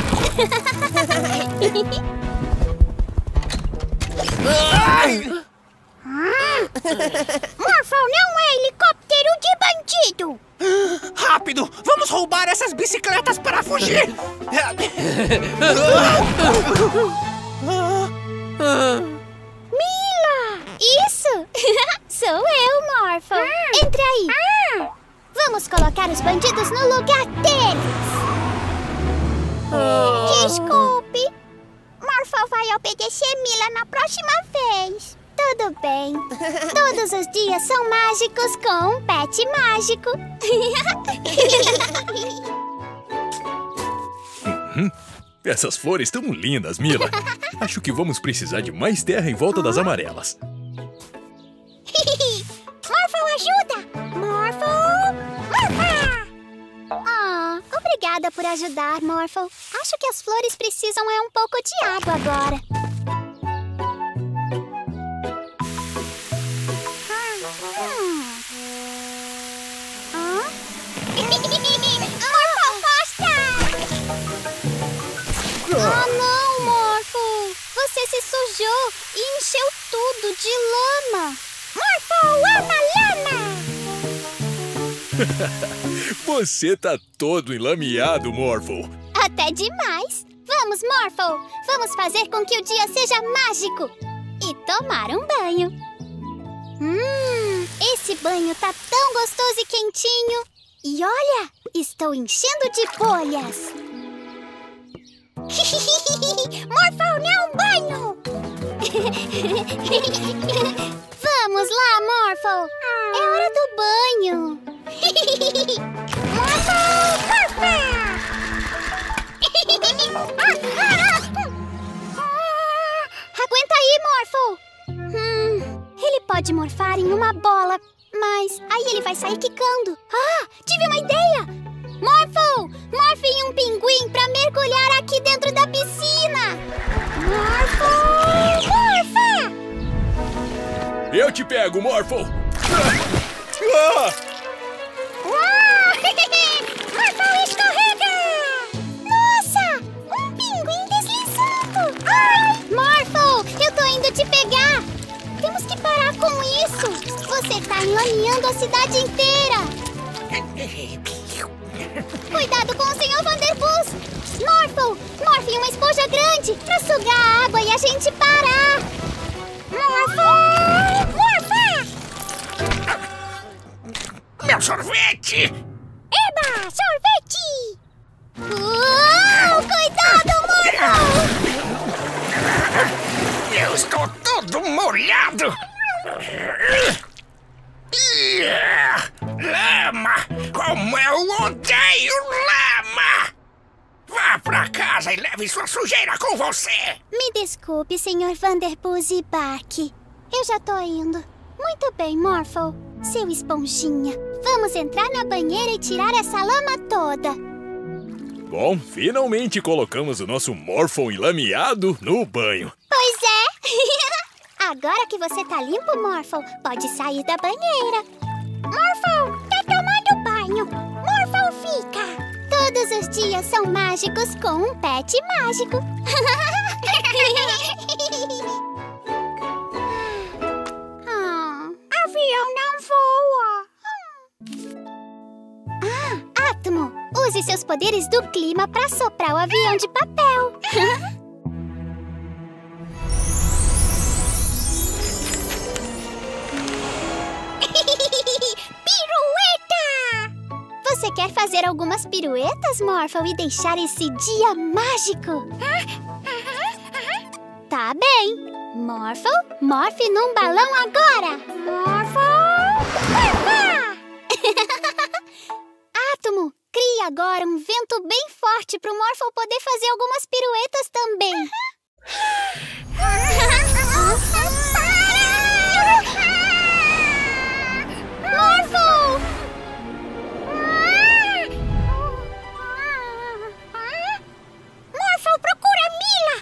Morphle não é helicóptero de bandido! Rápido! Vamos roubar essas bicicletas para fugir! Mila! Isso! Sou eu, Morphle! Entre aí! Vamos colocar os bandidos no lugar deles! Desculpe! Morphle vai obedecer Mila na próxima vez! Tudo bem. Todos os dias são mágicos com um pet mágico. Essas flores tão lindas, Mila. Acho que vamos precisar de mais terra em volta das amarelas. Morphle, ajuda! Morphle! Obrigada por ajudar, Morphle. Acho que as flores precisam um pouco de água agora. Oh, não, Morphle! Você se sujou e encheu tudo de lama! Morphle ama lama! Você tá todo enlameado, Morphle. Até demais! Vamos, Morphle! Vamos fazer com que o dia seja mágico! E tomar um banho! Esse banho tá tão gostoso e quentinho! E olha! Estou enchendo de bolhas! Morphle, não banho! Vamos lá, Morphle! É hora do banho! Aguenta aí, Morphle! Ele pode morfar em uma bola, mas aí ele vai sair quicando. Tive uma ideia! Morphle! Morfe em um pinguim pra mergulhar aqui dentro da piscina! Morphle! Morfa! Eu te pego, Morphle! Morphle escorrega! Nossa! Um pinguim deslizando! Morphle, eu tô indo te pegar! Temos que parar com isso! Você tá enlameando a cidade inteira! Cuidado com o Sr. Vanderpuss! Morphle! Morfe em uma esponja grande pra sugar a água e a gente parar! Morphle! Morfa! Meu sorvete! Eba! Sorvete! Cuidado, Morphle! Eu estou todo molhado! Lama! Como eu odeio lama! Vá pra casa e leve sua sujeira com você! Me desculpe, Sr. Vanderpuss e Bark. Eu já tô indo. Muito bem, Morphle. Seu esponjinha. Vamos entrar na banheira e tirar essa lama toda. Bom, finalmente colocamos o nosso Morphle enlameado no banho. Pois é! Agora que você tá limpo, Morphle, pode sair da banheira. Morphle, tá tomando banho. Morphle fica. Todos os dias são mágicos com um pet mágico. Avião não voa. Átomo, use seus poderes do clima pra soprar o avião de papel. Pirueta! Você quer fazer algumas piruetas, Morphle, e deixar esse dia mágico? Tá bem. Morphle, morfe num balão agora. Morphle! Átomo, crie agora um vento bem forte pro Morphle poder fazer algumas piruetas também. Morphle! Morphle, procura Mila!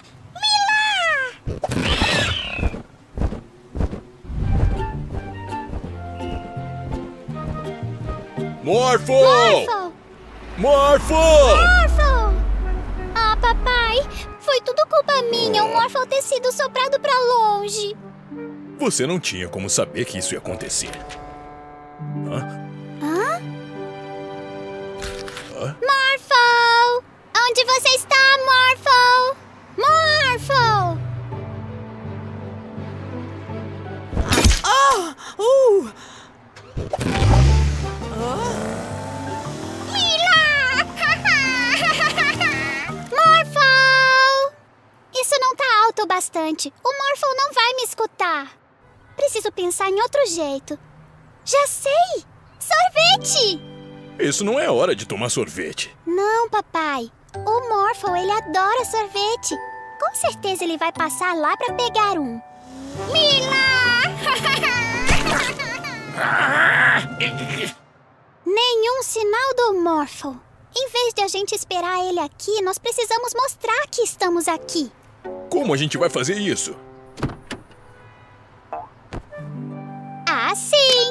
Morphle! Morphle! Morphle! Ah, papai, foi tudo culpa minha o Morphle ter sido soprado pra longe. Você não tinha como saber que isso ia acontecer. Hã? Morphle! Onde você está, Morphle? Morphle! Mila! Morphle! Isso não tá alto o bastante. O Morphle não vai me escutar. Preciso pensar em outro jeito. Já sei! Sorvete! Isso não é hora de tomar sorvete. Não, papai. O Morphle, ele adora sorvete. Com certeza ele vai passar lá pra pegar um. Mila! Nenhum sinal do Morphle. Em vez de a gente esperar ele aqui, nós precisamos mostrar que estamos aqui. Como a gente vai fazer isso? Assim!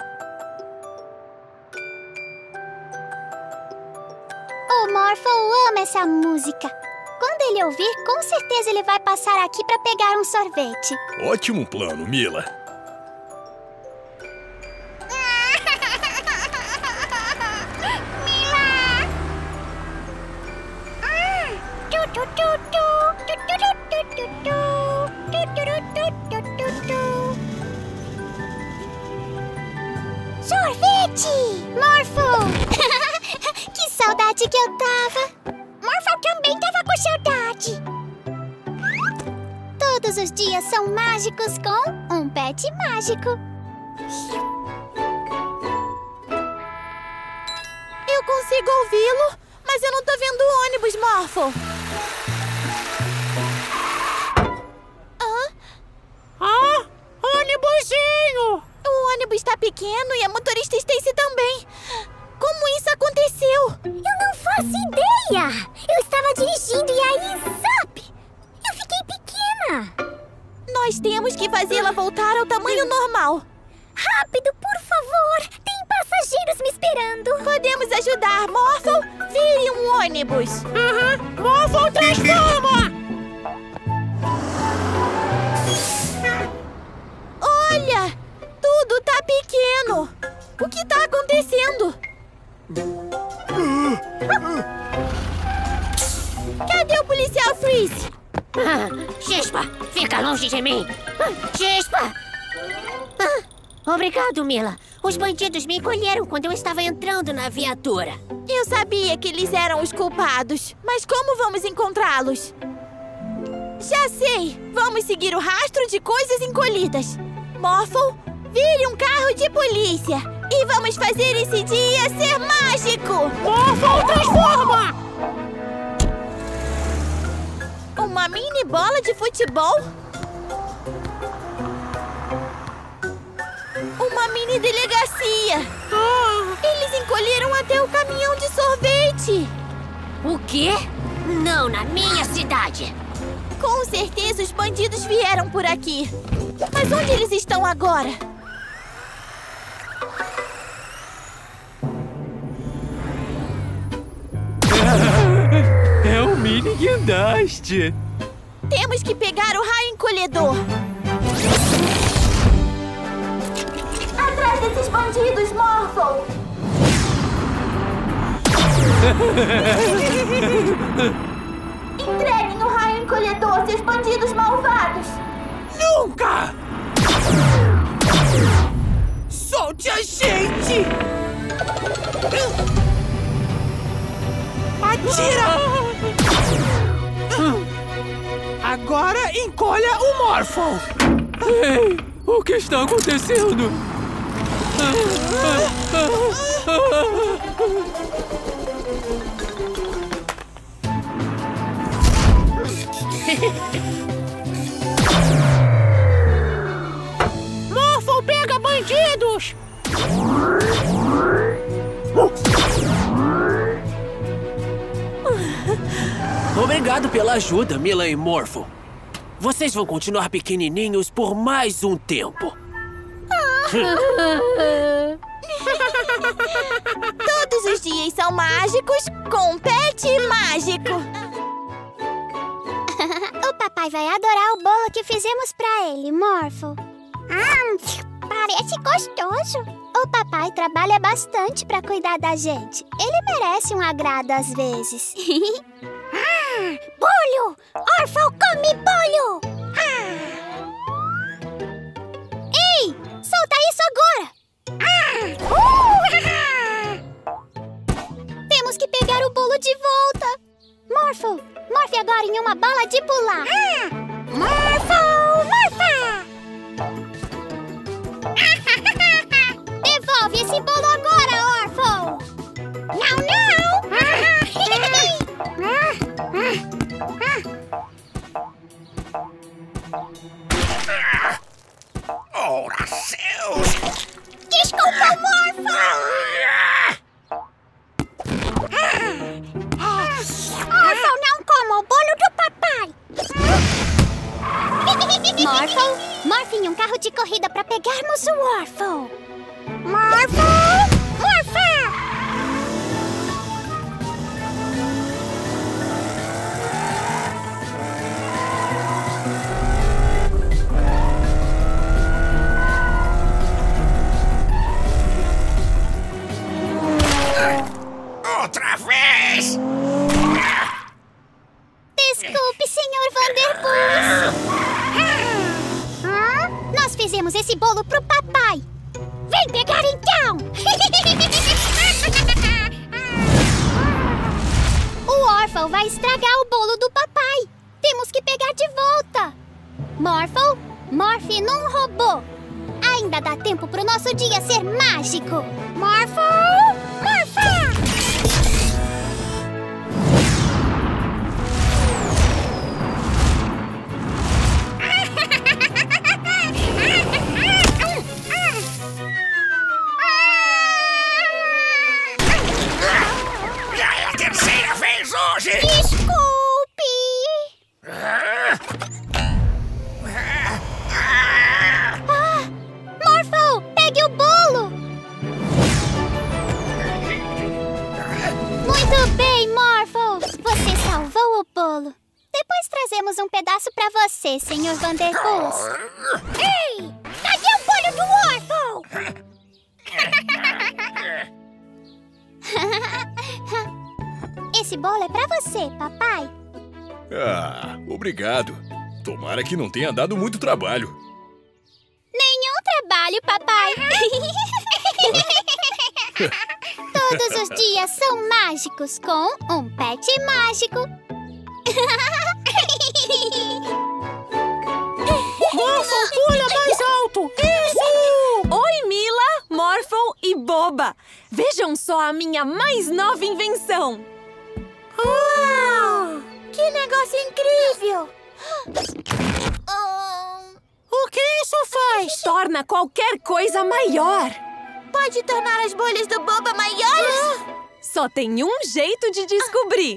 O Morphle ama essa música. Quando ele ouvir, com certeza ele vai passar aqui para pegar um sorvete. Ótimo plano, Mila. Sorvete! Morphle! Que saudade que eu tava! Morphle também tava com saudade! Todos os dias são mágicos com um pet mágico. Eu consigo ouvi-lo, mas eu não tô vendo o ônibus, Morphle. Ônibusinho! O ônibus tá pequeno e a motorista Stacy também. Como isso aconteceu? Eu não faço ideia! Eu estava dirigindo e aí, zap! Eu fiquei pequena! Nós temos que fazê-la voltar ao tamanho normal. Rápido, por favor! Tem passageiros me esperando! Podemos ajudar, Morphle! Vire um ônibus! Morphle, transforma! Olha! Tudo tá pequeno! O que tá acontecendo? Cadê o policial Freeze? Chispa, fica longe de mim! Chispa! Obrigado, Mila. Os bandidos me encolheram quando eu estava entrando na viatura. Eu sabia que eles eram os culpados. Mas como vamos encontrá-los? Já sei! Vamos seguir o rastro de coisas encolhidas. Morphle, vire um carro de polícia. E vamos fazer esse dia ser mágico! Morphle, transforma! Uma mini bola de futebol? Uma mini delegacia! Eles encolheram até o caminhão de sorvete! O quê? Não na minha cidade! Com certeza os bandidos vieram por aqui. Mas onde eles estão agora? É um mini guindaste. Temos que pegar o raio encolhedor. Atrás desses bandidos, Morphle! Entreguem o raio encolhedor, seus bandidos malvados! Nunca! Solte a gente! Tira! Agora encolha o Morphle. Ei, o que está acontecendo? Morphle pega bandidos! Obrigado pela ajuda, Mila e Morphle. Vocês vão continuar pequenininhos por mais um tempo. Todos os dias são mágicos com um pet mágico. O papai vai adorar o bolo que fizemos pra ele, Morphle. Parece gostoso. O papai trabalha bastante pra cuidar da gente. Ele merece um agrado às vezes. Bolho! Orphle come bolho! Ei! Solta isso agora! Temos que pegar o bolo de volta! Morphle! Morphe agora em uma bola de pular! Morphle! Morphe! Devolve esse bolo agora, Orphle! Não, não! Ora, céus! Desculpa, Morphle! Orphle, não coma o bolo do papai! Morphle, morfe em um carro de corrida para pegarmos o Orphle! Morphle! Morphe! Outra vez! Desculpe, Sr. Vanderpuss. Nós fizemos esse bolo pro papai. Vem pegar então! O Orphle vai estragar o bolo do papai. Temos que pegar de volta. Morphle, morfe num robô. Ainda dá tempo pro nosso dia ser mágico. Morphle, morfa! Já é a terceira vez hoje! Desculpe! Morphle, pegue o bolo! Muito bem, Morphle! Você salvou o bolo. Depois trazemos um pedaço pra você, Sr. Vanderpuss. Ei! Cadê o bolo do Orphle? Esse bolo é pra você, papai. Ah, obrigado. Tomara que não tenha dado muito trabalho. Nenhum trabalho, papai. Todos os dias são mágicos com um pet mágico. Morphle, pula mais alto! Isso! Oi, Mila, Morphle e Boba. Vejam só a minha mais nova invenção. Uau! Que negócio incrível! O que isso faz? Torna qualquer coisa maior. Pode tornar as bolhas do Boba maiores? Só tem um jeito de descobrir.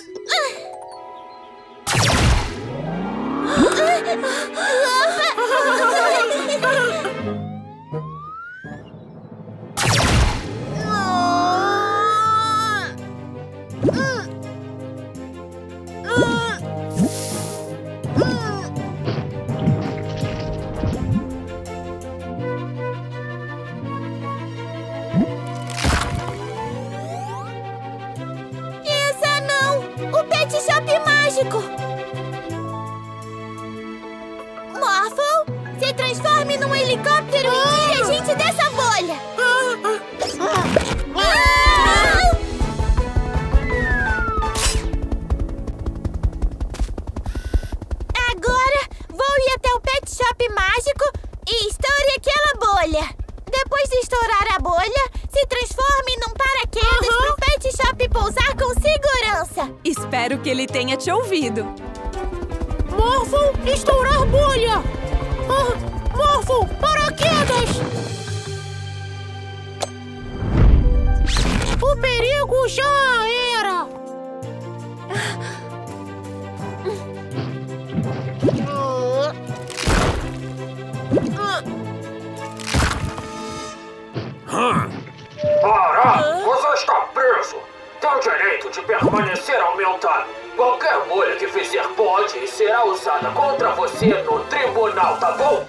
Essa não! O Pet Shop mágico! Morphle, se transforme num helicóptero e tire a gente dessa bolha! estourar a bolha, se transforme num paraquedas pro Pet Shop pousar com segurança. Espero que ele tenha te ouvido. Morphle, estourar bolha! Morphle, paraquedas! O perigo já era! Para! Você está preso! Tem o direito de permanecer aumentado. Qualquer bolha que fizer pode e será usada contra você no tribunal, tá bom?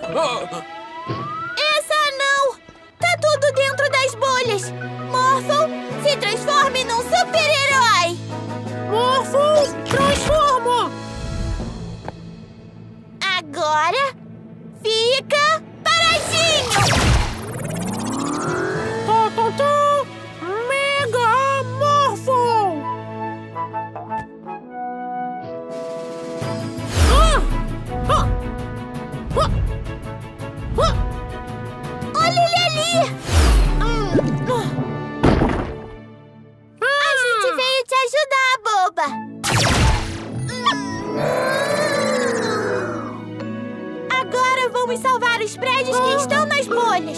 Essa não! Tá tudo dentro das bolhas! Morphle, se transforme num super-herói! Morphle, transforma! Agora, fica paradinho! Mega Morphle! Olha ele ali! A gente veio te ajudar, boba! Agora vamos salvar os prédios que estão nas bolhas!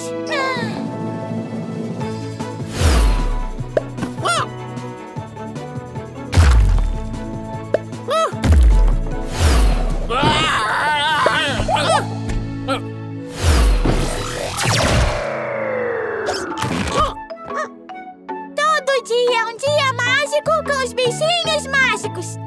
Todo dia é um dia mágico com os bichinhos mágicos!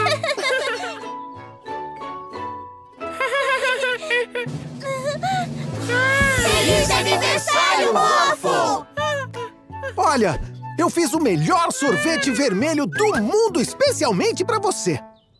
Feliz aniversário, Morphle! Olha, eu fiz o melhor sorvete vermelho do mundo especialmente pra você.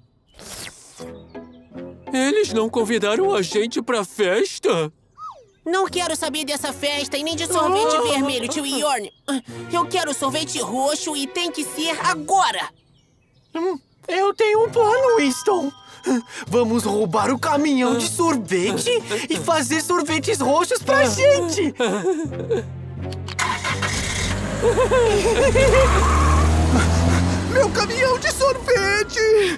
Eles não convidaram a gente pra festa? Não quero saber dessa festa e nem de sorvete vermelho, tio Yorn. Eu quero sorvete roxo e tem que ser agora. Eu tenho um plano, Winston. Vamos roubar o caminhão de sorvete e fazer sorvetes roxos pra gente. Meu caminhão de sorvete!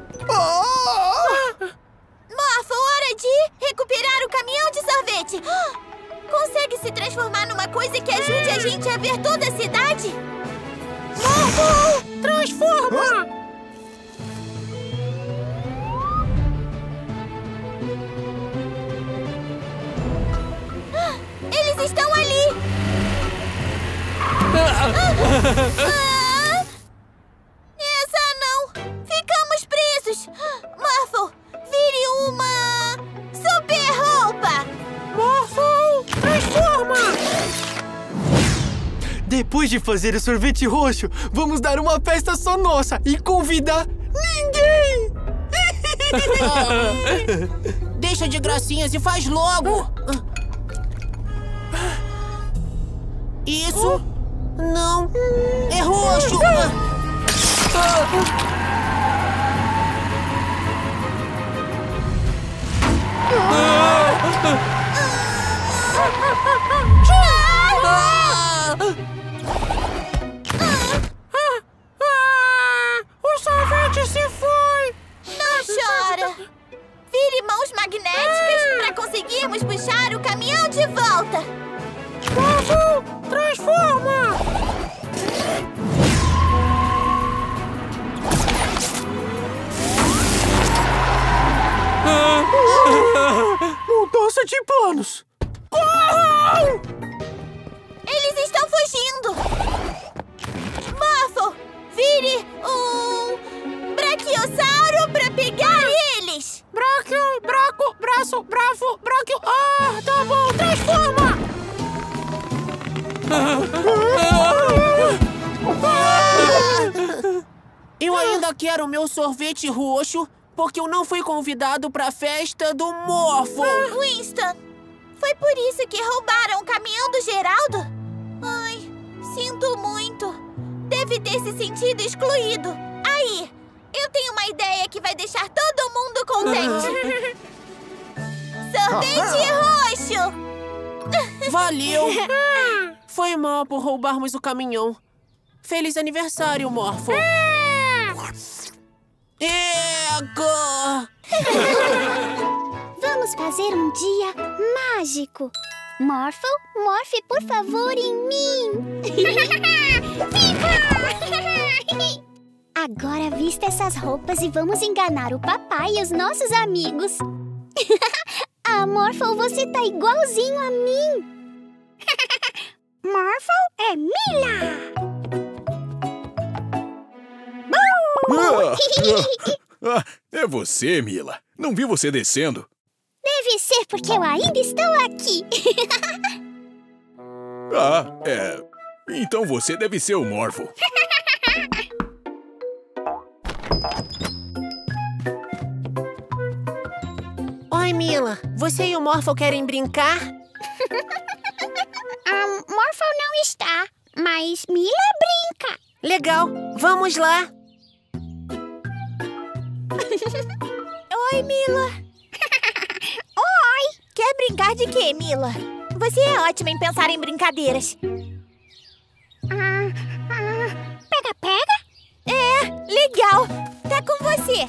Morphle, hora de recuperar o caminhão de sorvete! Consegue se transformar numa coisa que ajude a gente a ver toda a cidade? Morphle, transforma! Eles estão ali! Essa não! Ficamos presos! Morphle, vire uma super roupa! Morphle, transforma! Depois de fazer o sorvete roxo, vamos dar uma festa só nossa e convidar ninguém! Deixa de gracinhas e faz logo! Isso? Não! É roxo! O sorvete se foi! Não chora! Vire mãos magnéticas para conseguirmos puxar o caminhão de volta! Morphle, transforma! Mudança de planos! Corram! Eles estão fugindo! Morphle, vire um brachiosauro para pegar eles! Brachio, braco, braço, bravo, brachio... tá bom, transforma! Eu ainda quero meu sorvete roxo porque eu não fui convidado pra festa do Morphle. Winston, foi por isso que roubaram o caminhão do Geraldo? Ai, sinto muito. Deve ter se sentido excluído. Aí, eu tenho uma ideia que vai deixar todo mundo contente. Sorvete roxo! Valeu! Foi mal por roubarmos o caminhão. Feliz aniversário, Morphle. Ego! Vamos fazer um dia mágico. Morphle, morfe, por favor, em mim. Agora vista essas roupas e vamos enganar o papai e os nossos amigos. Ah, Morphle, você tá igualzinho a mim. Morphle é Mila. É você, Mila. Não vi você descendo. Deve ser porque eu ainda estou aqui. Então você deve ser o Morphle. Oi, Mila. Você e o Morphle querem brincar? Morphle não está, mas Mila brinca. Legal. Vamos lá. Oi, Mila. Oi. Quer brincar de quê, Mila? Você é ótima em pensar em brincadeiras. Pega-pega? É, legal. Tá com você.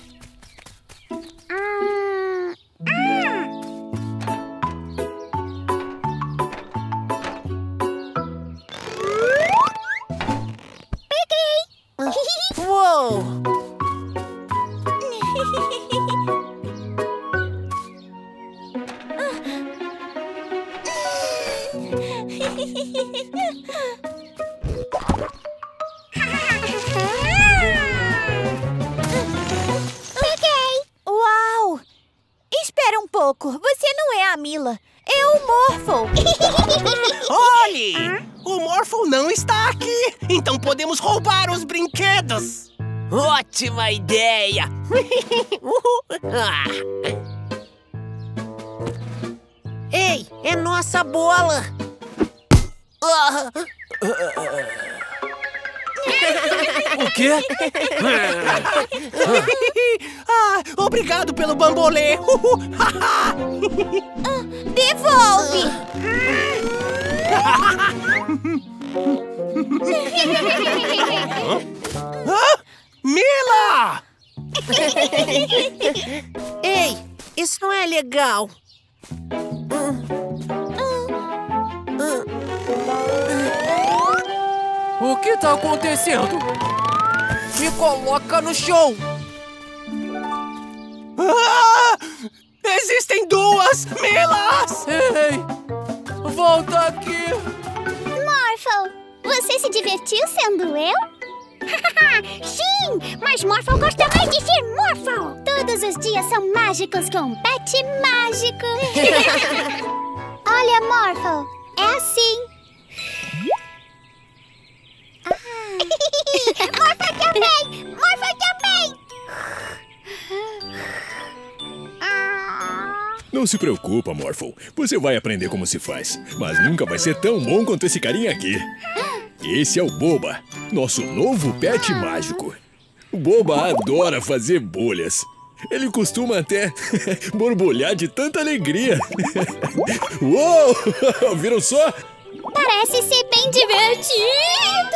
Peguei. Uou! Peguei! Uau! Espera um pouco, você não é a Mila, é o Morphle. Olhe! O Morphle não está aqui, então podemos roubar os brinquedos. Ótima ideia! Ei, é nossa bola! O quê? Obrigado pelo bambolê! Devolve! Mila! Ei, isso não é legal. O que tá acontecendo? Me coloca no chão! Existem duas Milas! Ei! Volta aqui! Morphle, você se divertiu sendo eu? Sim, mas Morphle gosta mais de ser Morphle. Todos os dias são mágicos com um pet mágico. Olha, Morphle, é assim. Morphle também! Morphle também! Não se preocupa, Morphle. Você vai aprender como se faz. Mas nunca vai ser tão bom quanto esse carinha aqui. Esse é o Boba, nosso novo pet mágico. O Boba adora fazer bolhas. Ele costuma até borbulhar de tanta alegria. Uou! Viram só? Parece ser bem divertido.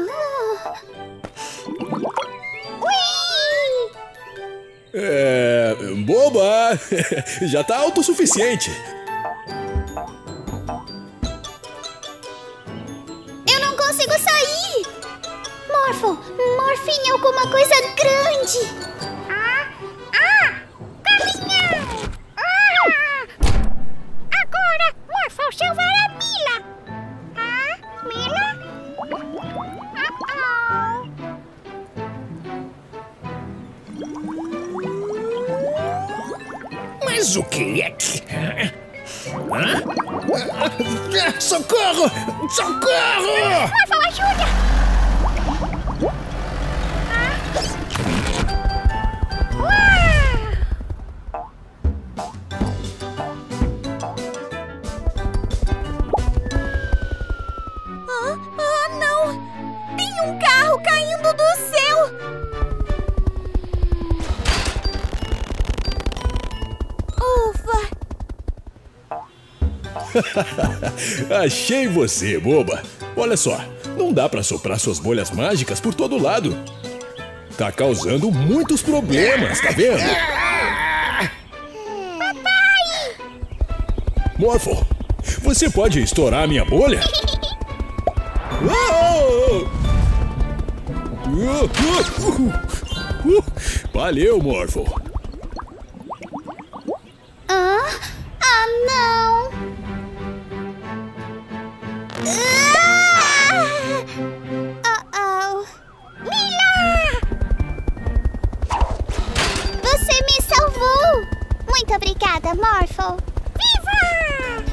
Boba! Já tá autossuficiente. Eu não consigo sair. Morphle, morfe em alguma coisa grande. Caminhão! Agora, Morphle salvará Mila. Mila? Mas o que é que... Socorro! Socorro! Morphle, ajuda! Não! Tem um carro caindo do céu! Ufa! Achei você, boba. Olha só, não dá pra soprar suas bolhas mágicas por todo lado. Tá causando muitos problemas, tá vendo? Papai! Morphle, você pode estourar a minha bolha? Valeu, Morphle. Não! Mila! Você me salvou! Muito obrigada, Morphle! Viva!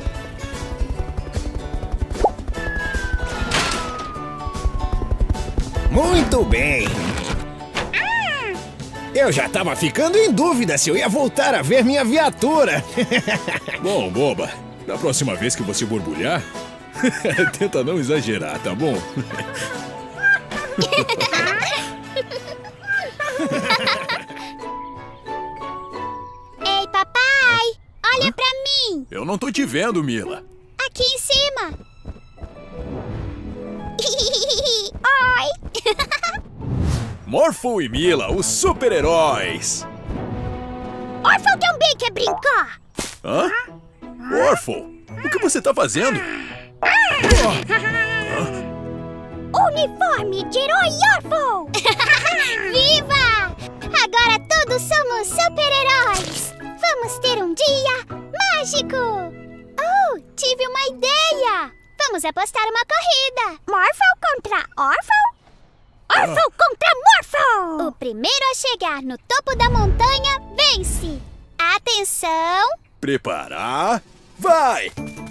Muito bem. Eu já tava ficando em dúvida se eu ia voltar a ver minha viatura. Bom, boba, da próxima vez que você borbulhar, tenta não exagerar, tá bom? Ei, papai! Olha pra mim! Eu não tô te vendo, Mila. Aqui em cima! Oi! Morphle e Mila, os super-heróis! Morphle também quer brincar! Hã? Morphle, o que você tá fazendo? Uniforme de herói Morphle! Viva! Agora todos somos super-heróis! Vamos ter um dia mágico! Oh, tive uma ideia! Vamos apostar uma corrida! Morphle contra Orphle? Orphle contra Morphle! O primeiro a chegar no topo da montanha vence! Atenção! Preparar, vai!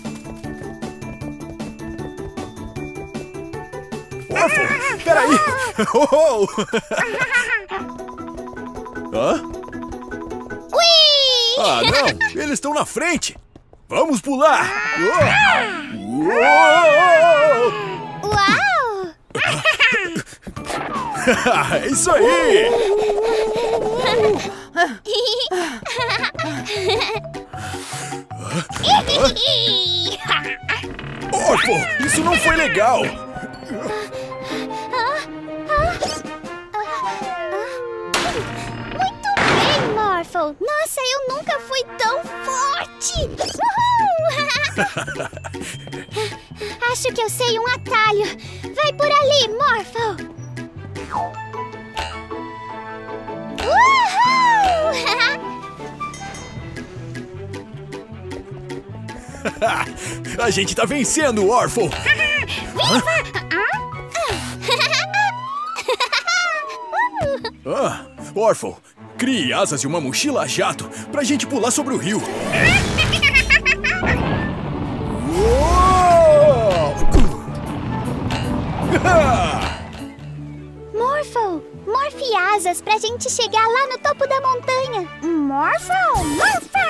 Orphle, peraí! Oh! Hã? Ui! Ah, não! Eles estão na frente! Vamos pular! Uau! É isso aí! Orphle, isso não foi legal! Muito bem, Morphle! Nossa, eu nunca fui tão forte! Uhul! Acho que eu sei um atalho. Vai por ali, Morphle! Uhul! A gente tá vencendo, Orphle! Orphle, crie asas e uma mochila a jato pra gente pular sobre o rio. Morphle, morfe asas pra gente chegar lá no topo da montanha. Morphle, morfa!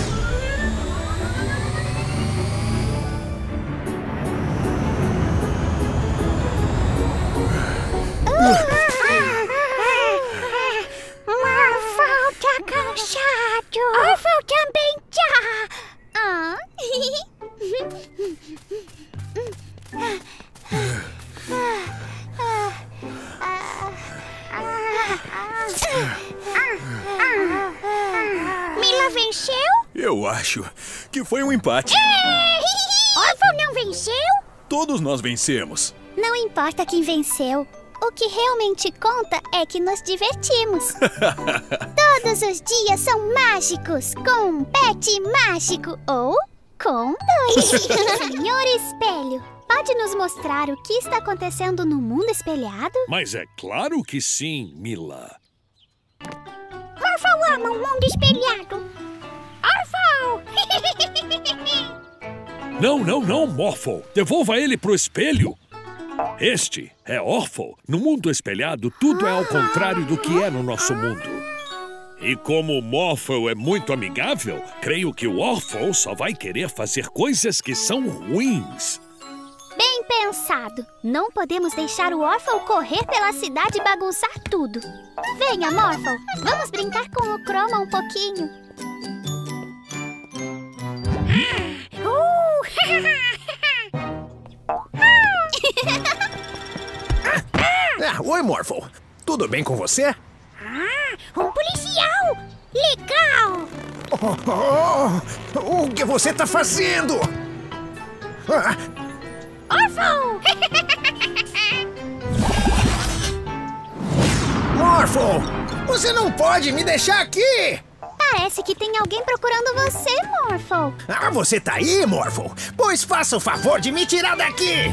Morphle tá cansado. Orphle também tá. Mila venceu? Eu acho que foi um empate. Orphle não venceu? Todos nós vencemos. Não importa quem venceu. O que realmente conta é que nos divertimos. Todos os dias são mágicos com um pet mágico ou com dois. Senhor Espelho, pode nos mostrar o que está acontecendo no mundo espelhado? Mas é claro que sim, Mila. Morphle ama o mundo espelhado. Orphle! Não, Morphle. Devolva ele pro espelho. Este é Orphle. No mundo espelhado, tudo é ao contrário do que é no nosso mundo. E como o Morphle é muito amigável, creio que o Orphle só vai querer fazer coisas que são ruins. Bem pensado. Não podemos deixar o Orphle correr pela cidade e bagunçar tudo. Venha, Morphle. Vamos brincar com o Chroma um pouquinho. Oi, Morphle. Tudo bem com você? Um policial! Legal! O que você tá fazendo? Orphle! Morphle! Você não pode me deixar aqui! Parece que tem alguém procurando você, Morphle. Você tá aí, Morphle? Pois faça o favor de me tirar daqui!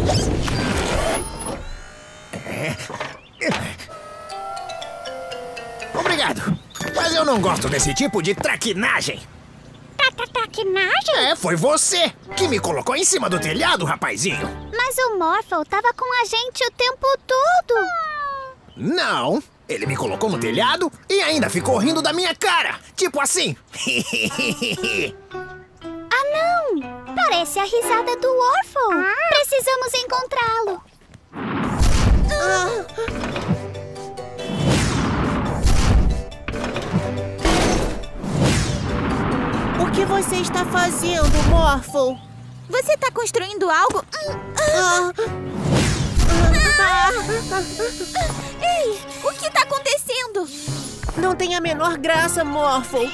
Obrigado, mas eu não gosto desse tipo de traquinagem. Traquinagem? Foi você que me colocou em cima do telhado, rapazinho. Mas o Morphle tava com a gente o tempo todo. Não, ele me colocou no telhado e ainda ficou rindo da minha cara. Tipo assim. Ah, não! Parece a risada do Orphle. Precisamos encontrá-lo. O que você está fazendo, Morphle? Você tá construindo algo? Ei, o que tá acontecendo? Não tem a menor graça, Morphle.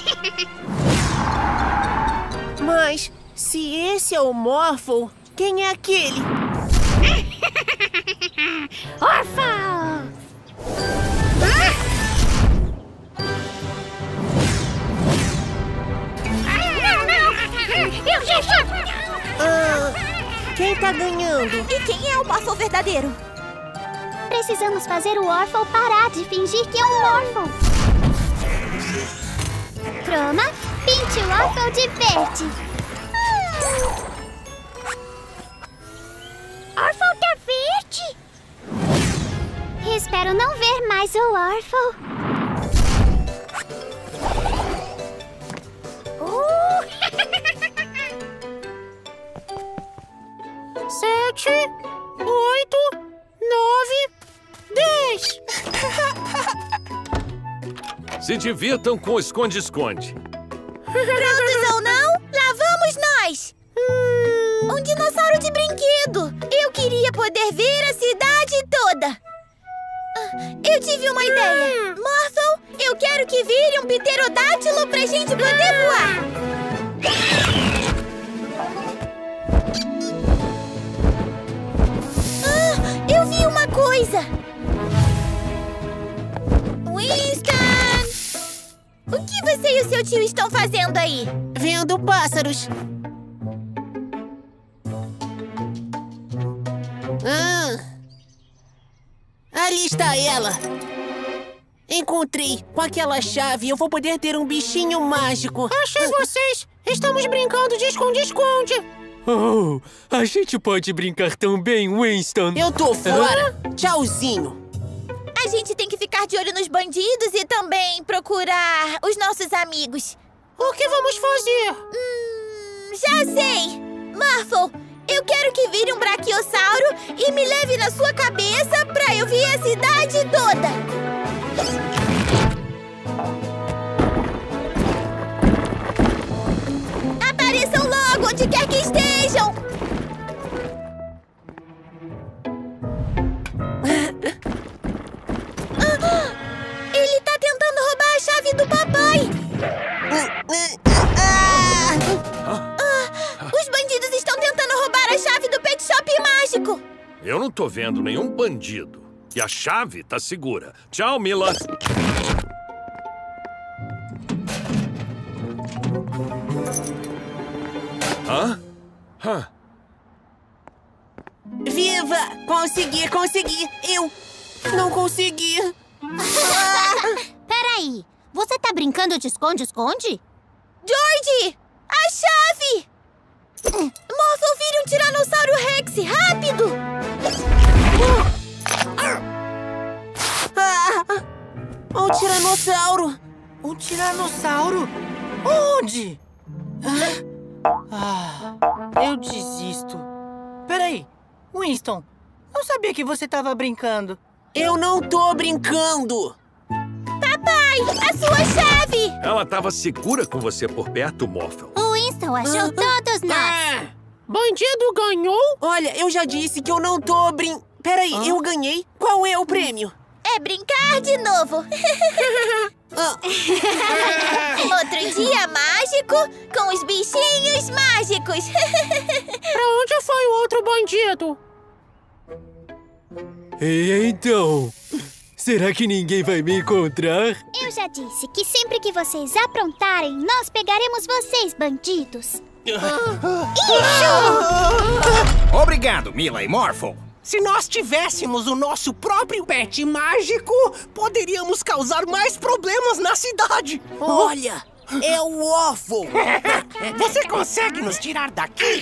Mas, se esse é o Morphle, quem é aquele? Orphle! Eu já chamo! Quem tá ganhando? E quem é o Morphle verdadeiro? Precisamos fazer o Orphle parar de fingir que é um Morphle. Chroma, pinte o Orphle de verde. Orphle tá verde? Espero não ver mais o Orphle. 7, 8, 9, 10. Se divirtam com o esconde-esconde. Prontos ou não? Lá vamos nós! Um dinossauro de brinquedo! Eu queria poder ver a cidade toda! Eu tive uma ideia! Morphle, eu quero que vire um pterodátilo pra gente poder voar! Eu vi uma coisa! Winston! O que você e o seu tio estão fazendo aí? Vendo pássaros. Ali está ela. Encontrei. Com aquela chave eu vou poder ter um bichinho mágico. Achei vocês! Estamos brincando de esconde-esconde! Oh, a gente pode brincar também, Winston. Eu tô fora. Tchauzinho. A gente tem que ficar de olho nos bandidos e também procurar os nossos amigos. O que vamos fazer? Já sei! Morphle, eu quero que vire um braquiossauro e me leve na sua cabeça pra eu ver a cidade toda! Apareçam logo, onde quer que estejam! Ele tá tentando roubar a chave do papai! Os bandidos estão tentando roubar a chave do Pet Shop Mágico! Eu não tô vendo nenhum bandido. E a chave tá segura. Tchau, Mila. Hã? Viva! Consegui! Eu não consegui! Peraí, você tá brincando de esconde-esconde? George! A chave! Morphle, vire um Tiranossauro Rex, rápido! Um tiranossauro! Um tiranossauro? Onde? Eu desisto. Peraí, Winston, não sabia que você tava brincando. Eu não tô brincando! Papai, a sua chave! Ela tava segura com você por perto, Morphle. O Winston achou todos nós. Bandido ganhou? Olha, eu já disse que eu não tô Peraí, eu ganhei. Qual é o prêmio? É brincar de novo. Outro dia mágico com os bichinhos mágicos. Pra onde foi o outro bandido? E então? Será que ninguém vai me encontrar? Eu já disse que sempre que vocês aprontarem, nós pegaremos vocês, bandidos. Obrigado, Mila e Morphle. Se nós tivéssemos o nosso próprio pet mágico, poderíamos causar mais problemas na cidade. Olha, é o Waffle. Você consegue nos tirar daqui?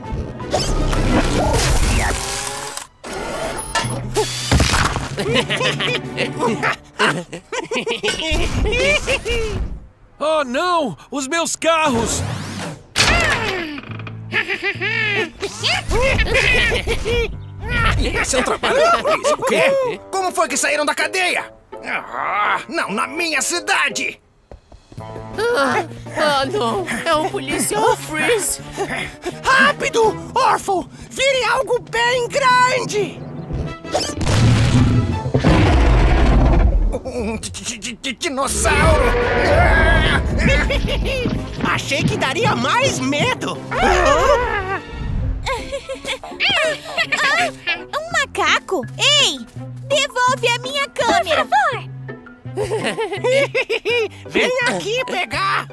Oh, não! Os meus carros! Esse é o trabalho da polícia, o quê? Como foi que saíram da cadeia? Não na minha cidade! Não! É um policial Freeze! Rápido, Orphle! Vire algo bem grande! Um dinossauro! Achei que daria mais medo! Um macaco? Ei! Devolve a minha câmera! Por favor! Vem aqui pegar!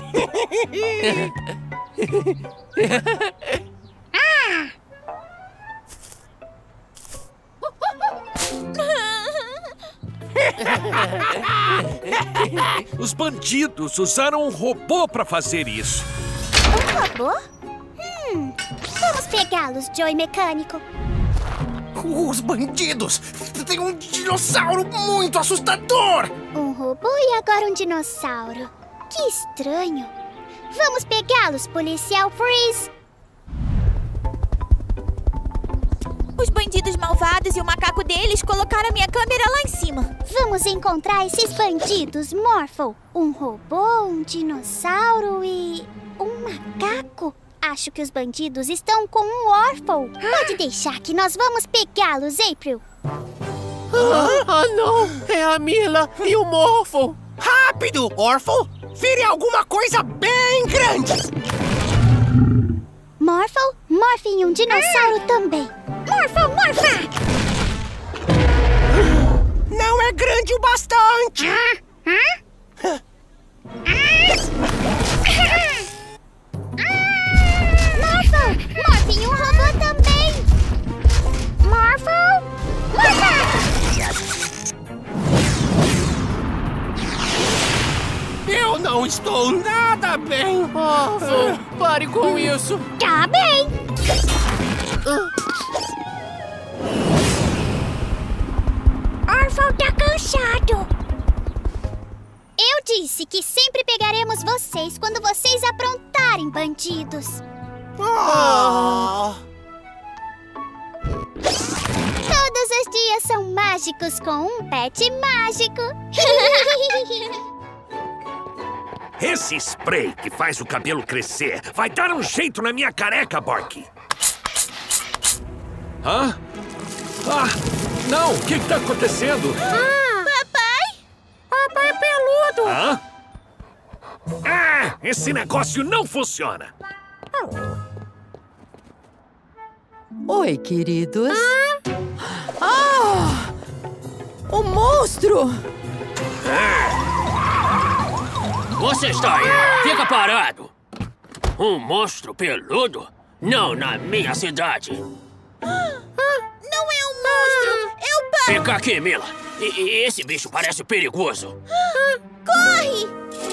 Os bandidos usaram um robô pra fazer isso. Um robô? Vamos pegá-los, Joey Mecânico. Os bandidos! Tem um dinossauro muito assustador! Um robô e agora um dinossauro. Que estranho. Vamos pegá-los, policial Freeze. Os bandidos malvados e o macaco deles colocaram a minha câmera lá em cima. Vamos encontrar esses bandidos, Morphle. Um robô, um dinossauro e... um macaco? Acho que os bandidos estão com um Orphle. Pode deixar que nós vamos pegá-los, April. Não! É a Mila e o Morphle. Rápido, Orphle! Vire alguma coisa bem grande! Morphle, morfe em um dinossauro também. Morphle, morfa! Não é grande o bastante! Morphle, morfe em um robô também. Morphle, morfa! Eu não estou nada bem! Morphle, pare com isso! Tá bem! Orphle tá cansado. Eu disse que sempre pegaremos vocês quando vocês aprontarem, bandidos. Todos os dias são mágicos com um pet mágico. Esse spray que faz o cabelo crescer vai dar um jeito na minha careca, Bork. Hã? Não! O que tá acontecendo? Papai? Papai é peludo! Hã? Esse negócio não funciona! Oi, queridos. O monstro! Você está aí! Fica parado! Um monstro peludo? Não na minha cidade! Não é um monstro! É o pão! Fica aqui, Mila! Esse bicho parece perigoso! Corre!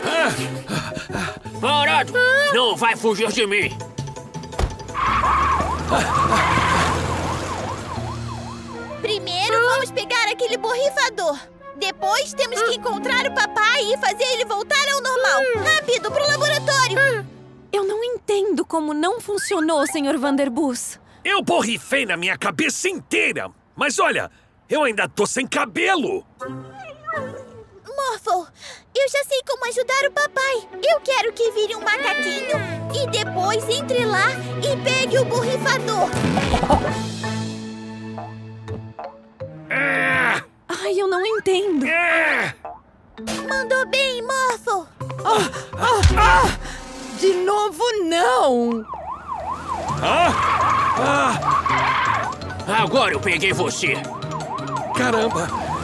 Parado! Não vai fugir de mim! Primeiro vamos pegar aquele borrifador. Depois temos que encontrar o papai e fazer ele voltar ao normal. Rápido, pro laboratório! Eu não entendo como não funcionou, Sr. Vanderbus. Eu borrifei na minha cabeça inteira. Mas olha, eu ainda tô sem cabelo. Morphle, eu já sei como ajudar o papai. Eu quero que vire um macaquinho e depois entre lá e pegue o borrifador. De novo, não! Agora eu peguei você. Caramba!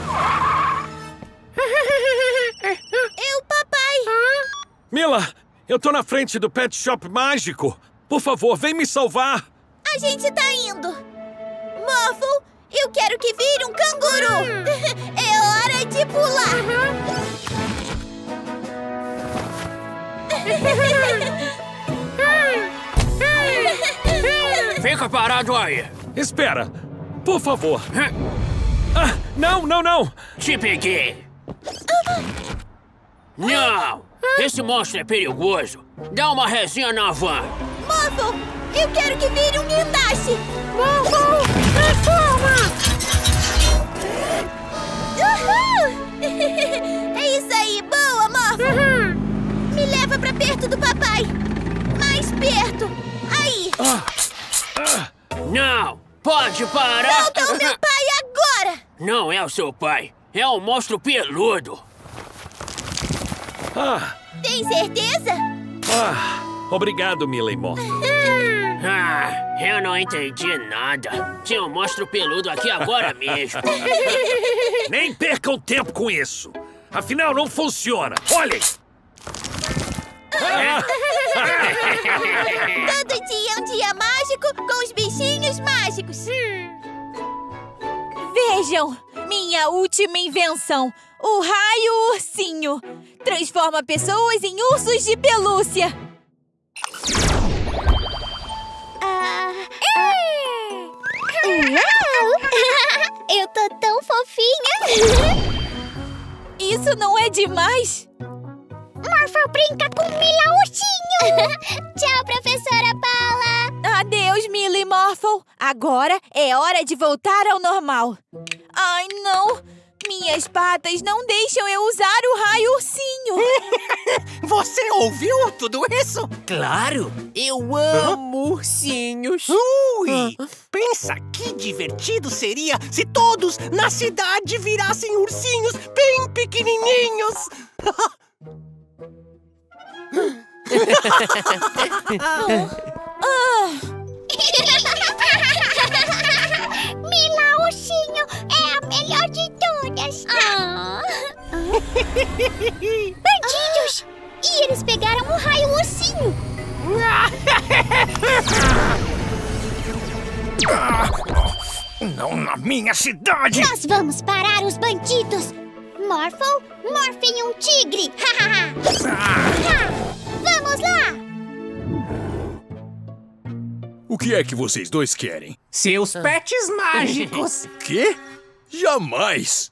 Papai! Mila, eu tô na frente do Pet Shop Mágico. Por favor, vem me salvar. A gente tá indo. Morphle, eu quero que vire um canguru. É hora de pular. Fica parado aí. Espera, por favor. Não! Te peguei. Não! Esse monstro é perigoso. Dá uma resinha na van. Morphle, eu quero que vire um guindaste. Morphle, transforma! Uhul! É isso aí, boa, Morphle. Me leva pra perto do papai. Mais perto. Aí. Não! Pode parar! Volta o meu pai agora! Não é o seu pai. É um monstro peludo. Tem certeza? Obrigado, Mila e Morphle. Eu não entendi nada. Tinha um monstro peludo aqui agora mesmo. Nem percam tempo com isso. Afinal, não funciona. Olhem! Todo dia é um dia mágico com os bichinhos mágicos. Vejam, minha última invenção. O raio ursinho. Transforma pessoas em ursos de pelúcia. Eu tô tão fofinha. Isso não é demais? Morphle brinca com Mila Ursinho. Tchau, professora Paula. Adeus, Mila e Morphle. Agora é hora de voltar ao normal. Ai, não. Minhas patas não deixam eu usar o raio ursinho. Você ouviu tudo isso? Claro! Eu amo ursinhos! Ui! Pensa que divertido seria se todos na cidade virassem ursinhos bem pequenininhos! Mila Ursinho é a melhor de todas! Bandidos! E eles pegaram o raio ursinho! Não na minha cidade! Nós vamos parar os bandidos! Morphle, morfe em um tigre! Vamos lá! O que é que vocês dois querem? Seus pets mágicos! Quê? Jamais!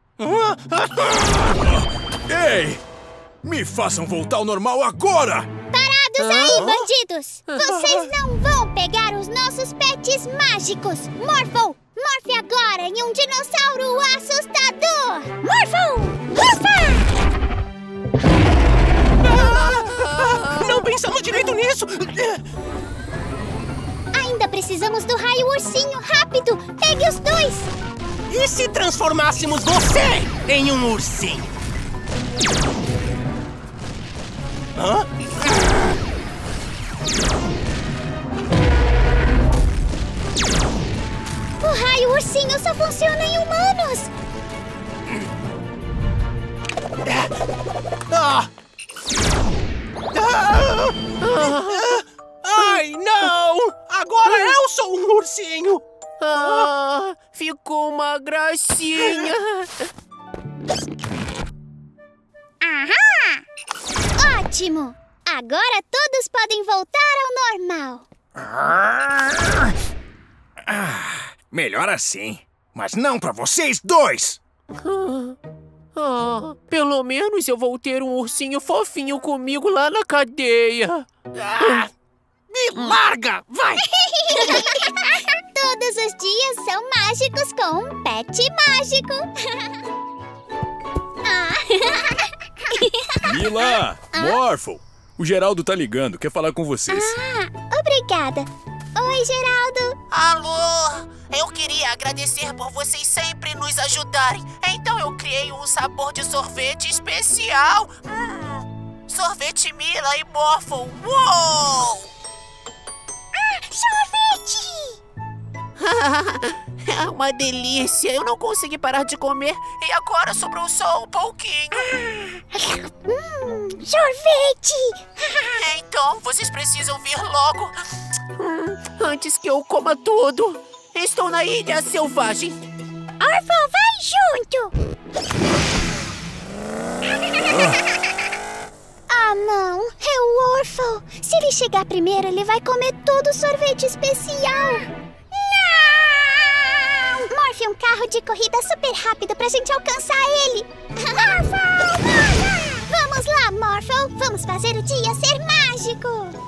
Ei! Me façam voltar ao normal agora! Parados aí, bandidos! Vocês não vão pegar os nossos pets mágicos! Morphle, morfe agora em um dinossauro assustador! Morphle! Não pensamos direito nisso! Ainda precisamos do raio ursinho! Rápido! Pegue os dois! E se transformássemos você em um ursinho? O raio ursinho só funciona em humanos! Ai, não! Agora eu sou um ursinho! Ficou uma gracinha! Ahá! Ótimo! Agora todos podem voltar ao normal! Melhor assim. Mas não pra vocês dois! Pelo menos eu vou ter um ursinho fofinho comigo lá na cadeia. Me larga! Vai! Todos os dias são mágicos com um pet mágico. Mila! Morphle! O Geraldo tá ligando, quer falar com vocês. Obrigada. Oi, Geraldo. Alô! Eu queria agradecer por vocês sempre nos ajudarem. Então eu criei um sabor de sorvete especial. Sorvete Mila e Morphle. Uou! Sorvete! É uma delícia. Eu não consegui parar de comer e agora sobrou só um pouquinho. Sorvete! Então, vocês precisam vir logo. Antes que eu coma tudo. Estou na Ilha Selvagem. Orphle, vai junto! Ah, não. É o Orphle. Se ele chegar primeiro, ele vai comer todo o sorvete especial. Não! Morphe um carro de corrida super rápido pra gente alcançar ele. Vamos lá, Morphle. Vamos fazer o dia ser mágico.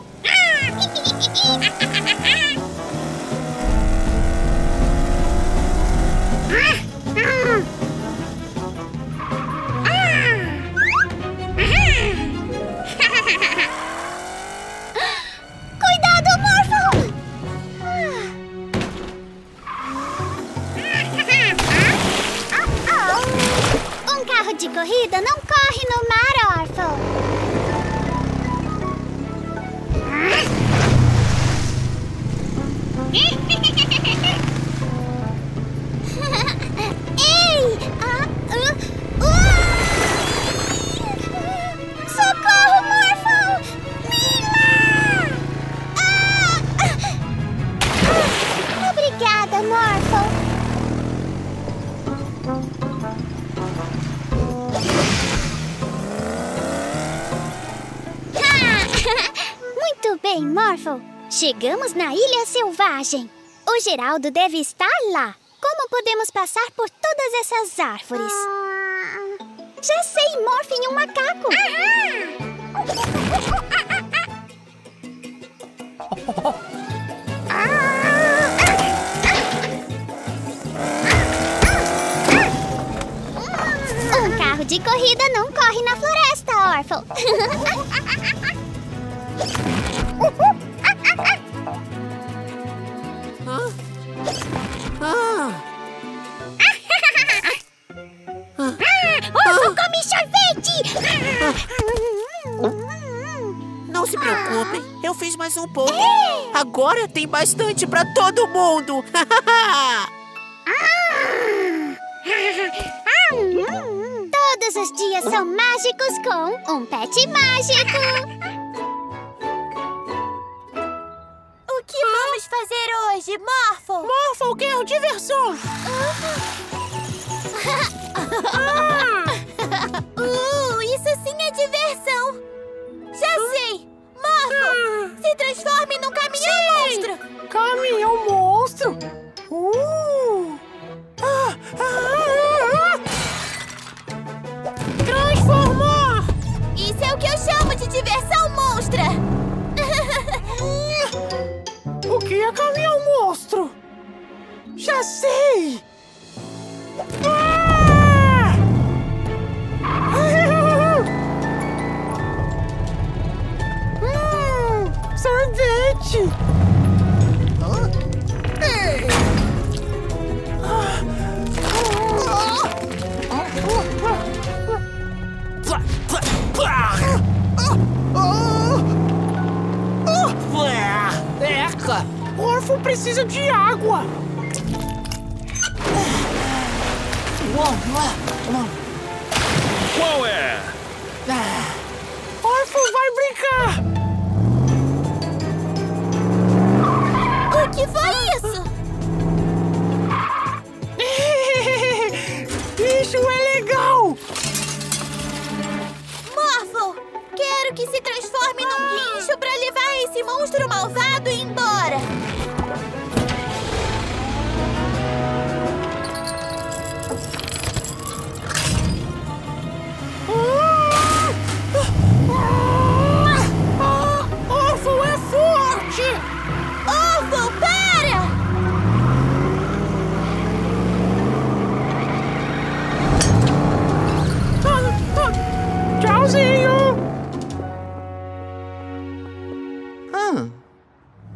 Cuidado, Morphle! Um carro de corrida não corre no mar, Orphle. Ei! Socorro, Morphle! Mila! Obrigada, Morphle. Muito bem, Morphle. Chegamos na Ilha Selvagem. O Geraldo deve estar lá. Como podemos passar por todas essas árvores? Já sei, Morphe em um macaco. Um carro de corrida não corre na floresta, Orphle. Orphle, come sorvete! Não se preocupem, eu fiz mais um pouco. Agora tem bastante pra todo mundo. Todos os dias são mágicos com um pet mágico. O que vamos fazer hoje, Morphle? Morphle, quero diversão. Isso sim é diversão. Já sei. Morphle, se transforme num caminhão monstro. Caminhão monstro? Transformar! Isso é o que eu chamo de diversão monstra. O que é caminhão monstro? Já sei! Sorvete! Ei! Eca! Orphle precisa de água! Qual é? Orphle vai brincar! O que foi isso? Isso é legal! Morphle, quero que se transforme num guincho pra levar esse monstro malvado embora. Orphle é forte! Orphle, para! Tchauzinho!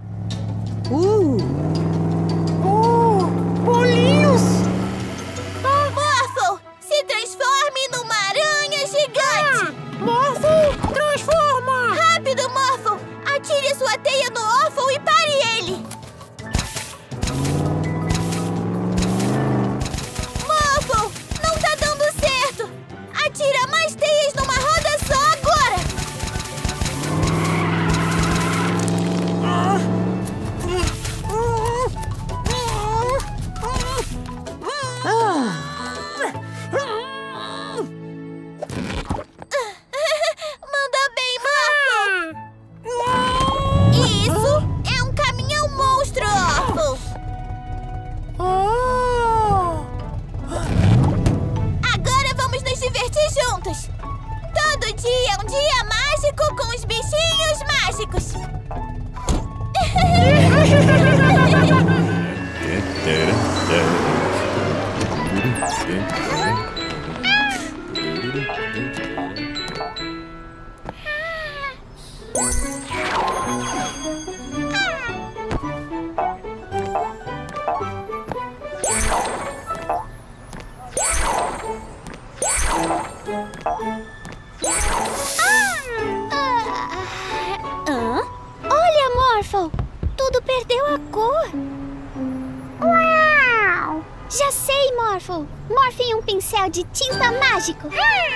Já sei, Morphle. Morphe em um pincel de tinta mágico.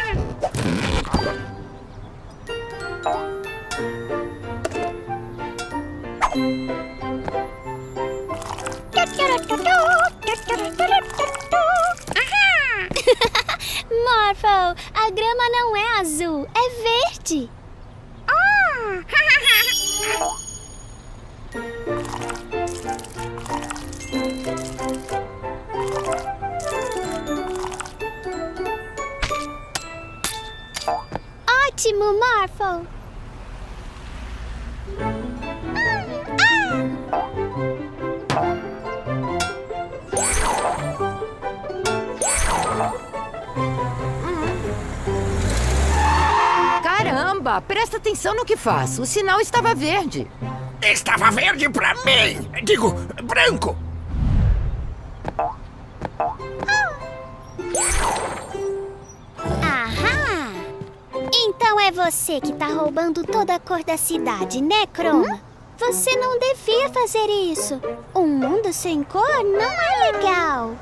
Morphle, a grama não é azul, é verde. Ótimo, Morphle. Caramba, presta atenção no que faz. O sinal estava verde. Estava verde pra mim! Digo, branco! Ahá! Então é você que tá roubando toda a cor da cidade, né, Chroma? Você não devia fazer isso. Um mundo sem cor não é legal.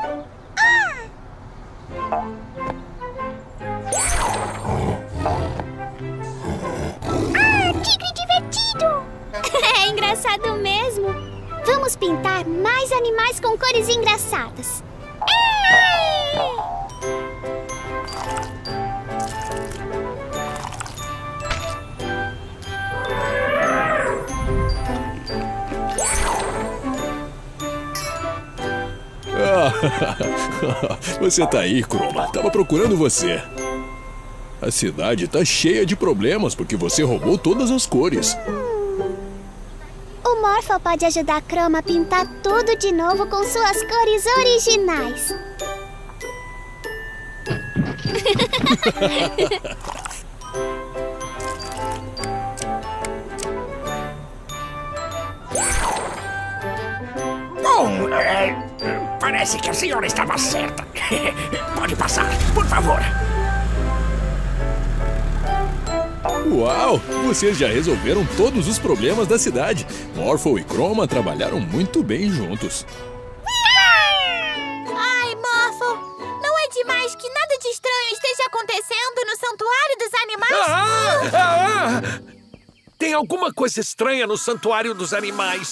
Tigre divertido! É engraçado mesmo. Vamos pintar mais animais com cores engraçadas. Você tá aí, Chroma. Tava procurando você. A cidade tá cheia de problemas porque você roubou todas as cores. O Morphle pode ajudar a Chroma a pintar tudo de novo com suas cores originais. Bom, parece que a senhora estava certa. Pode passar, por favor. Uau! Vocês já resolveram todos os problemas da cidade. Morphle e Chroma trabalharam muito bem juntos. Ai, Morphle, não é demais que nada de estranho esteja acontecendo no Santuário dos Animais? Tem alguma coisa estranha no Santuário dos Animais.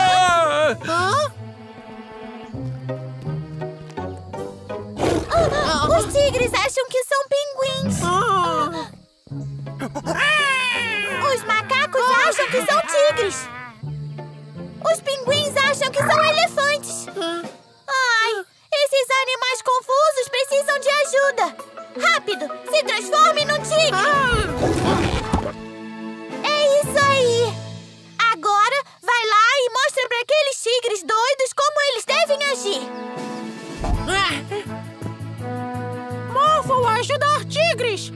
Os tigres acham que são pinguins. Os macacos acham que são tigres. Os pinguins acham que são elefantes. Ai, esses animais confusos precisam de ajuda. Rápido, se transforme num tigre. É isso aí. Agora, vai lá e mostra para aqueles tigres doidos como eles devem agir. Morphle, ajudar tigres!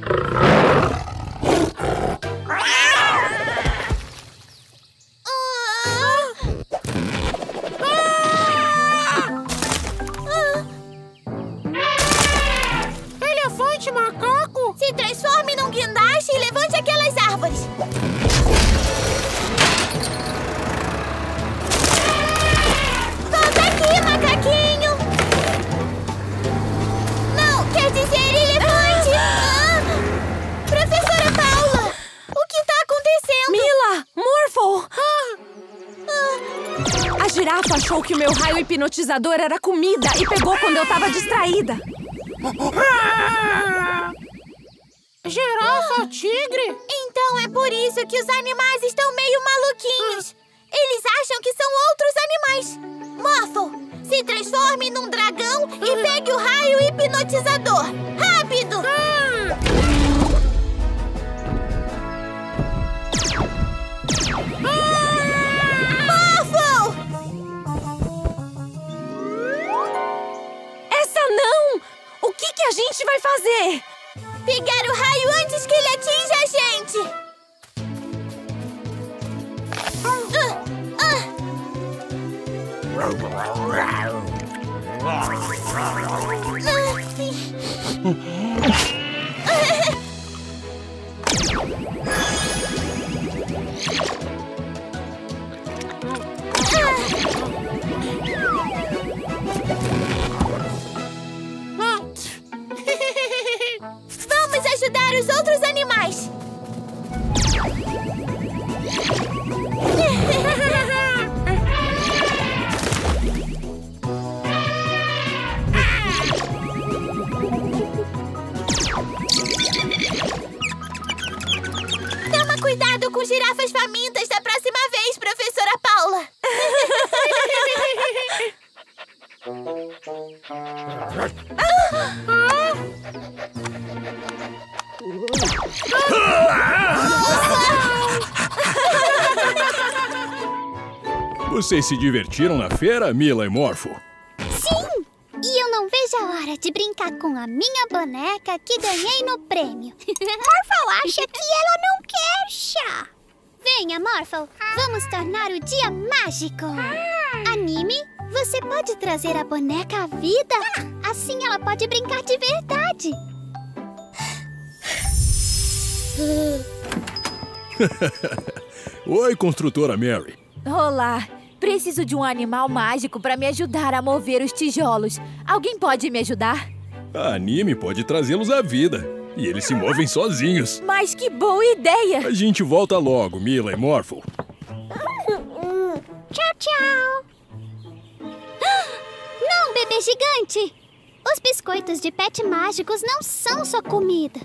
Elefante macaco! Se transforme num guindaste e levante aquelas árvores. Volta aqui, macaquinho! Não, quer dizer elefante! Professora Paula, o que tá acontecendo? Mila! Morphle! A girafa achou que o meu raio hipnotizador era comida e pegou quando eu tava distraída. Girafa, tigre? Então é por isso que os animais estão meio maluquinhos. Eles acham que são outros animais. Morphle, se transforme num dragão e pegue o raio hipnotizador. Rápido! Morphle! Essa não! O que a gente vai fazer? Pegar o raio antes que ele atinja a gente! girafas famintas da próxima vez, professora Paula. Vocês se divertiram na feira, Mila e Morpho? Sim! E eu não vejo a hora de brincar com a minha boneca que ganhei no prêmio. Morpho acha que ela não quer chá. Venha, Morpho, vamos tornar o dia mágico. Anime, você pode trazer a boneca à vida? Assim ela pode brincar de verdade. Oi, construtora Mary. Olá, preciso de um animal mágico para me ajudar a mover os tijolos. Alguém pode me ajudar? A Anime pode trazê-los à vida. E eles se movem sozinhos. Mas que boa ideia! A gente volta logo, Mila e Morpho. Tchau, tchau. Não, bebê gigante! Os biscoitos de pet mágicos não são só comida.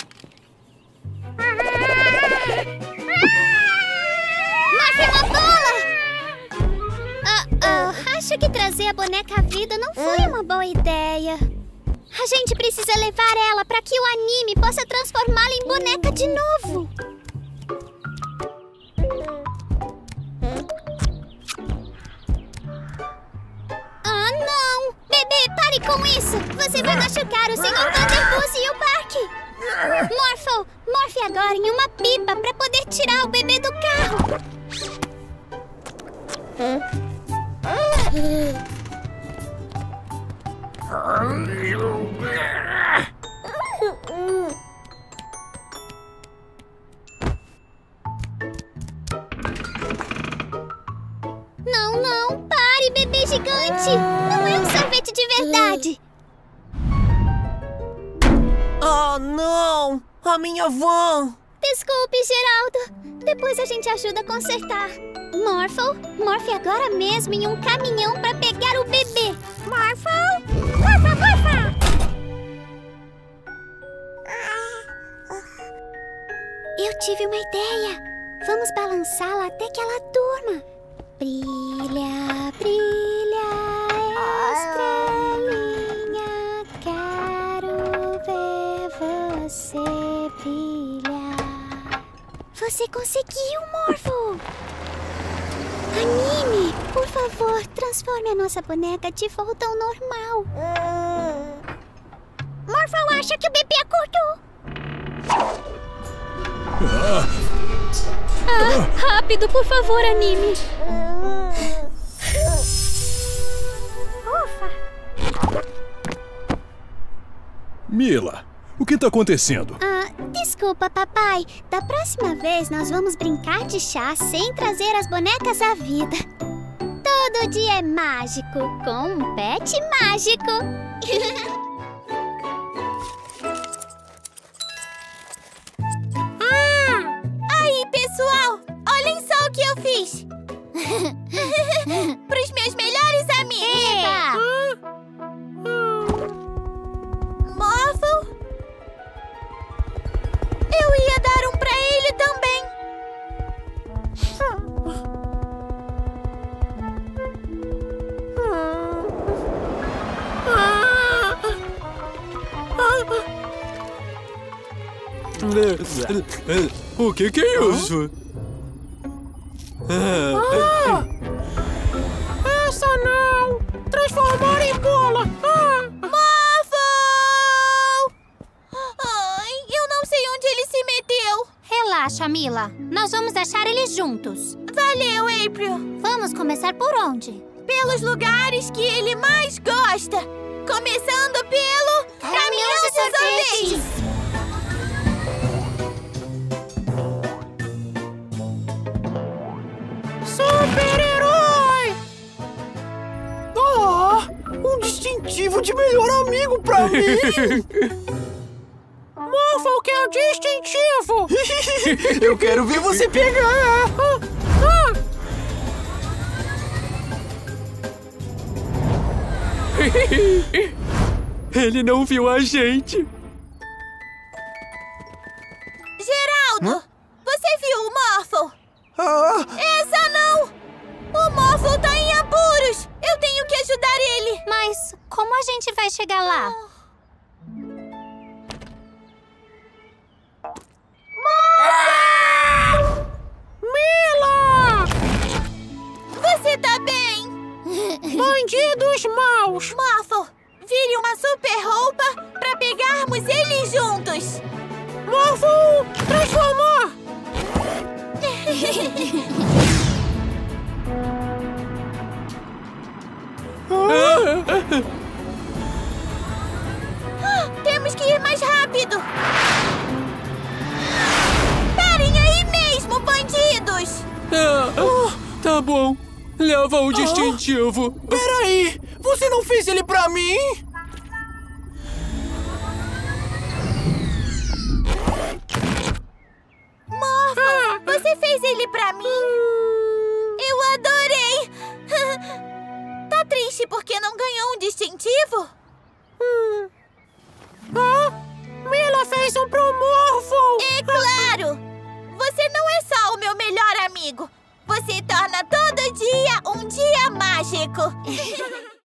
Morpho, uma bola! Acho que trazer a boneca à vida não foi uma boa ideia. A gente precisa levar ela para que o Anime possa transformá-la em boneca de novo. Ah, não! Bebê, pare com isso! Você vai machucar o Sr. Thunderbuzz e o parque! Morpho, morfe agora em uma pipa para poder tirar o bebê do carro! Não, não! Pare, bebê gigante! Não é um sorvete de verdade! Oh, não! A minha van! Desculpe, Geraldo. Depois a gente ajuda a consertar. Morpho, morfe agora mesmo em um caminhão para pegar o bebê. Morpho! Morpho, morpho! Eu tive uma ideia. Vamos balançá-la até que ela durma. Brilha, brilha, estrelinha. Quero ver você brilhar. Você conseguiu, Morpho! Anime, por favor, transforme a nossa boneca de volta ao normal. Morpho acha que o bebê acordou. Rápido, por favor, Anime. Ufa. Mila, o que está acontecendo? Desculpa, papai. Da próxima vez nós vamos brincar de chá sem trazer as bonecas à vida. Todo dia é mágico com um pet mágico. Aí, pessoal, olhem só o que eu fiz. Pros meus melhores amigos. Morpho, eu ia dar um pra ele também. O que é isso? Essa não! Transformar em bola! Morpho! Ai, eu não sei onde ele se meteu. Relaxa, Mila. Nós vamos achar eles juntos. Valeu, April. Vamos começar por onde? Pelos lugares que ele mais gosta. Começando pelo caminhão de sorvete. Super-herói! Um distintivo de melhor amigo pra mim! Morpho quer o distintivo! Eu quero ver você pegar! Ele não viu a gente! Geraldo, você viu o Morpho? ele. Mas como a gente vai chegar lá? Mila! Você tá bem? Bandidos maus! Morphle, vire uma super roupa pra pegarmos eles juntos. Morphle, transformar! Temos que ir mais rápido. Parem aí mesmo, bandidos! Tá bom. Leva o distintivo. Peraí! Você não fez ele pra mim? Morphle, você fez ele pra mim? Eu adorei! Tá triste porque não ganhou um distintivo? Mila fez um pro Morphle! É claro! Você não é só o meu melhor amigo. Você torna todo dia um dia mágico.